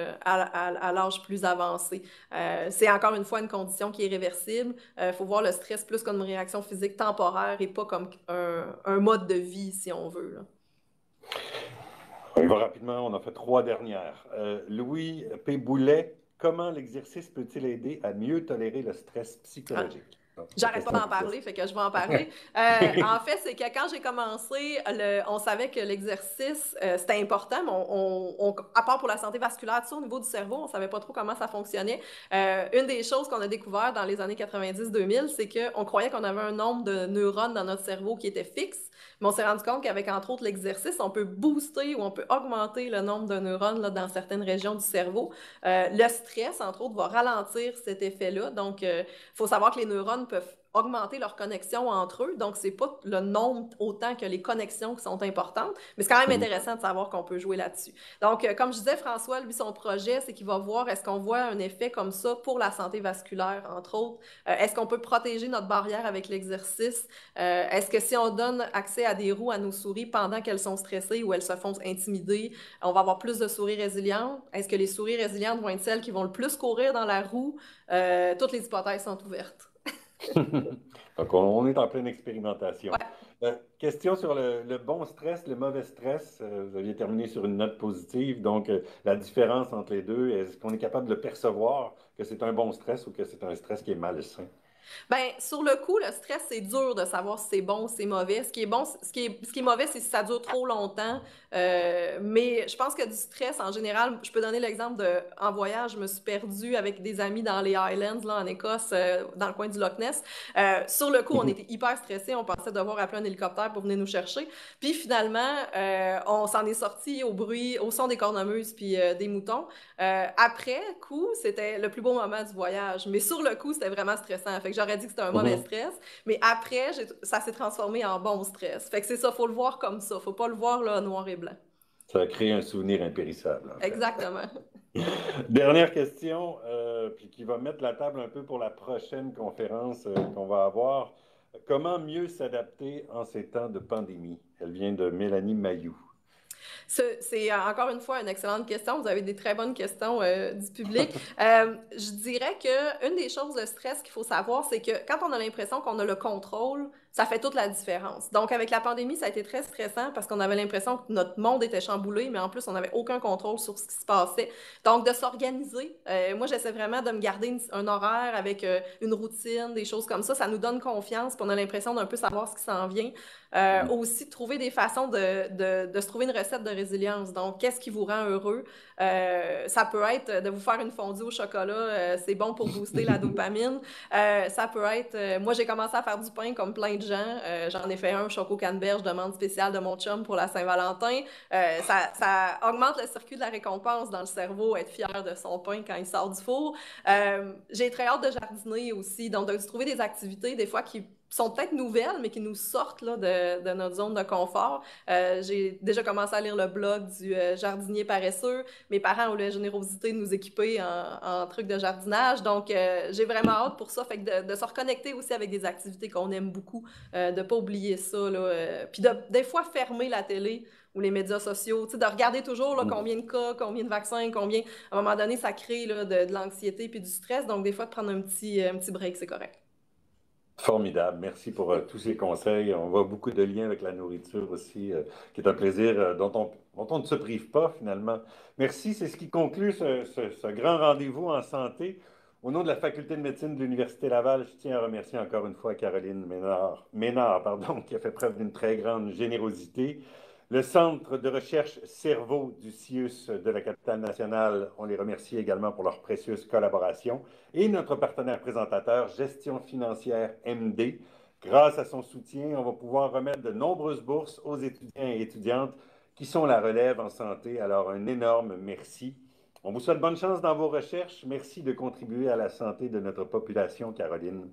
à l'âge plus avancé. C'est encore une fois une condition qui est réversible. Il faut voir le stress plus comme une réaction physique temporaire et pas comme un mode de vie, si on veut, là. On y va rapidement, on en fait trois dernières. Louis P. Boulet, comment l'exercice peut-il aider à mieux tolérer le stress psychologique? J'arrête pas d'en parler, fait que je vais en parler. En fait, c'est que quand j'ai commencé, on savait que l'exercice, c'était important, mais à part pour la santé vasculaire, tout ça, au niveau du cerveau, on savait pas trop comment ça fonctionnait. Une des choses qu'on a découvert dans les années 90-2000, c'est qu'on croyait qu'on avait un nombre de neurones dans notre cerveau qui était fixe, mais on s'est rendu compte qu'avec, entre autres, l'exercice, on peut booster ou on peut augmenter le nombre de neurones là, dans certaines régions du cerveau. Le stress, entre autres, va ralentir cet effet-là. Donc, il faut savoir que les neurones peuvent augmenter leurs connexions entre eux. Donc, c'est pas le nombre autant que les connexions qui sont importantes, mais c'est quand même intéressant de savoir qu'on peut jouer là-dessus. Donc, comme je disais, François, lui, son projet, c'est qu'il va voir est-ce qu'on voit un effet comme ça pour la santé vasculaire, entre autres. Est-ce qu'on peut protéger notre barrière avec l'exercice? Est-ce que si on donne accès à des roues à nos souris pendant qu'elles sont stressées ou elles se font intimider, on va avoir plus de souris résilientes? Est-ce que les souris résilientes vont être celles qui vont le plus courir dans la roue? Toutes les hypothèses sont ouvertes. Donc, on est en pleine expérimentation. Ouais. Question sur le bon stress, le mauvais stress. Vous aviez terminé sur une note positive. Donc, la différence entre les deux, est-ce qu'on est capable de le percevoir, que c'est un bon stress ou que c'est un stress qui est malsain? Ben, sur le coup, le stress, c'est dur de savoir si c'est bon ou si c'est mauvais. Ce qui est bon, ce qui est mauvais, c'est si ça dure trop longtemps. Mais je pense que du stress, en général, je peux donner l'exemple de, en voyage, je me suis perdue avec des amis dans les Highlands, là, en Écosse, dans le coin du Loch Ness. Sur le coup, on était hyper stressés. On pensait devoir appeler un hélicoptère pour venir nous chercher. Puis finalement, on s'en est sorti au bruit, au son des cornemuses puis des moutons. Après coup, c'était le plus beau moment du voyage. Mais sur le coup, c'était vraiment stressant. Fait que j'aurais dit que c'était un mauvais stress. Mais après, ça s'est transformé en bon stress. Fait que c'est ça, faut le voir comme ça. Faut pas le voir là, noir et blanc. Ça a créé un souvenir impérissable, en fait. Exactement. Dernière question, puis qui va mettre la table un peu pour la prochaine conférence qu'on va avoir. Comment mieux s'adapter en ces temps de pandémie? Elle vient de Mélanie Mayou. C'est encore une fois une excellente question. Vous avez des très bonnes questions du public. Je dirais qu'une des choses de stress qu'il faut savoir, c'est que quand on a l'impression qu'on a le contrôle, ça fait toute la différence. Donc, avec la pandémie, ça a été très stressant parce qu'on avait l'impression que notre monde était chamboulé, mais en plus, on n'avait aucun contrôle sur ce qui se passait. Donc, de s'organiser, moi, j'essaie vraiment de me garder un horaire avec une routine, des choses comme ça nous donne confiance, puis on a l'impression d'un peu savoir ce qui s'en vient. Aussi, trouver des façons de se trouver une recette de résilience. Donc, qu'est-ce qui vous rend heureux? Ça peut être de vous faire une fondue au chocolat, c'est bon pour booster la dopamine. Ça peut être, moi j'ai commencé à faire du pain comme plein de gens. J'en ai fait un choco canneberge, demande spéciale de mon chum pour la Saint-Valentin. Ça augmente le circuit de la récompense dans le cerveau, être fier de son pain quand il sort du four. J'ai très hâte de jardiner aussi, donc de se trouver des activités des fois qui sont peut-être nouvelles, mais qui nous sortent là, de notre zone de confort. J'ai déjà commencé à lire le blog du jardinier paresseux. Mes parents ont eu la générosité de nous équiper en trucs de jardinage. Donc, j'ai vraiment hâte pour ça. Fait que de se reconnecter aussi avec des activités qu'on aime beaucoup, de ne pas oublier ça. Là, puis des fois, fermer la télé ou les médias sociaux, de regarder toujours là, combien de cas, combien de vaccins, combien... À un moment donné, ça crée là, de l'anxiété puis du stress. Donc, des fois, de prendre un petit break, c'est correct. Formidable. Merci pour tous ces conseils. On voit beaucoup de liens avec la nourriture aussi, qui est un plaisir dont on ne se prive pas finalement. Merci. C'est ce qui conclut ce grand rendez-vous en santé. Au nom de la Faculté de médecine de l'Université Laval, je tiens à remercier encore une fois Caroline Ménard, pardon, qui a fait preuve d'une très grande générosité. Le Centre de recherche Cerveau du CIUS de la capitale nationale, on les remercie également pour leur précieuse collaboration. Et notre partenaire présentateur, Gestion financière MD. Grâce à son soutien, on va pouvoir remettre de nombreuses bourses aux étudiants et étudiantes qui sont la relève en santé. Alors, un énorme merci. On vous souhaite bonne chance dans vos recherches. Merci de contribuer à la santé de notre population, Caroline.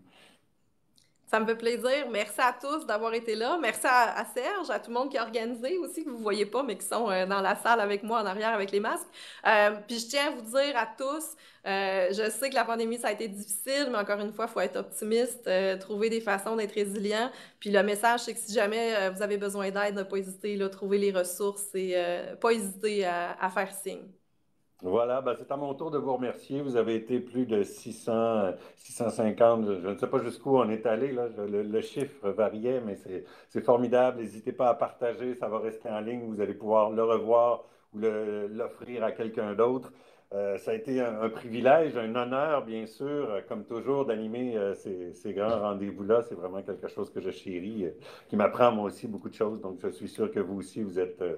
Ça me fait plaisir. Merci à tous d'avoir été là. Merci à Serge, à tout le monde qui a organisé aussi, que vous ne voyez pas, mais qui sont dans la salle avec moi en arrière avec les masques. Puis je tiens à vous dire à tous, je sais que la pandémie, ça a été difficile, mais encore une fois, il faut être optimiste, trouver des façons d'être résilient. Puis le message, c'est que si jamais vous avez besoin d'aide, ne pas hésiter, là, trouver les ressources et pas hésiter à faire signe. Voilà, ben c'est à mon tour de vous remercier. Vous avez été plus de 600, 650, je ne sais pas jusqu'où on est allé, là. Le chiffre variait, mais c'est formidable. N'hésitez pas à partager, ça va rester en ligne. Vous allez pouvoir le revoir ou l'offrir à quelqu'un d'autre. Ça a été un privilège, un honneur, bien sûr, comme toujours, d'animer ces grands rendez-vous-là. C'est vraiment quelque chose que je chéris, qui m'apprend moi aussi beaucoup de choses. Donc, je suis sûr que vous aussi,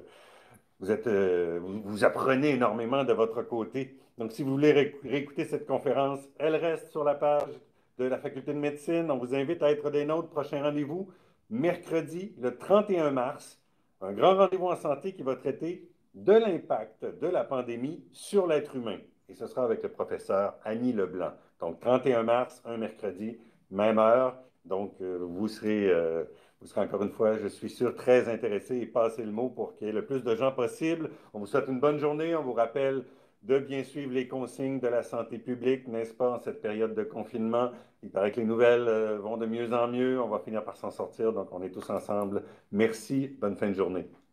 vous apprenez énormément de votre côté. Donc, si vous voulez réécouter cette conférence, elle reste sur la page de la Faculté de médecine. On vous invite à être des nôtres. Prochain rendez-vous, mercredi, le 31 mars. Un grand rendez-vous en santé qui va traiter de l'impact de la pandémie sur l'être humain. Et ce sera avec le professeur Annie Leblanc. Donc, 31 mars, un mercredi, même heure. Donc, vous serez encore une fois, je suis sûr, très intéressé et passez le mot pour qu'il y ait le plus de gens possible. On vous souhaite une bonne journée. On vous rappelle de bien suivre les consignes de la santé publique, n'est-ce pas, en cette période de confinement. Il paraît que les nouvelles vont de mieux en mieux. On va finir par s'en sortir, donc on est tous ensemble. Merci. Bonne fin de journée.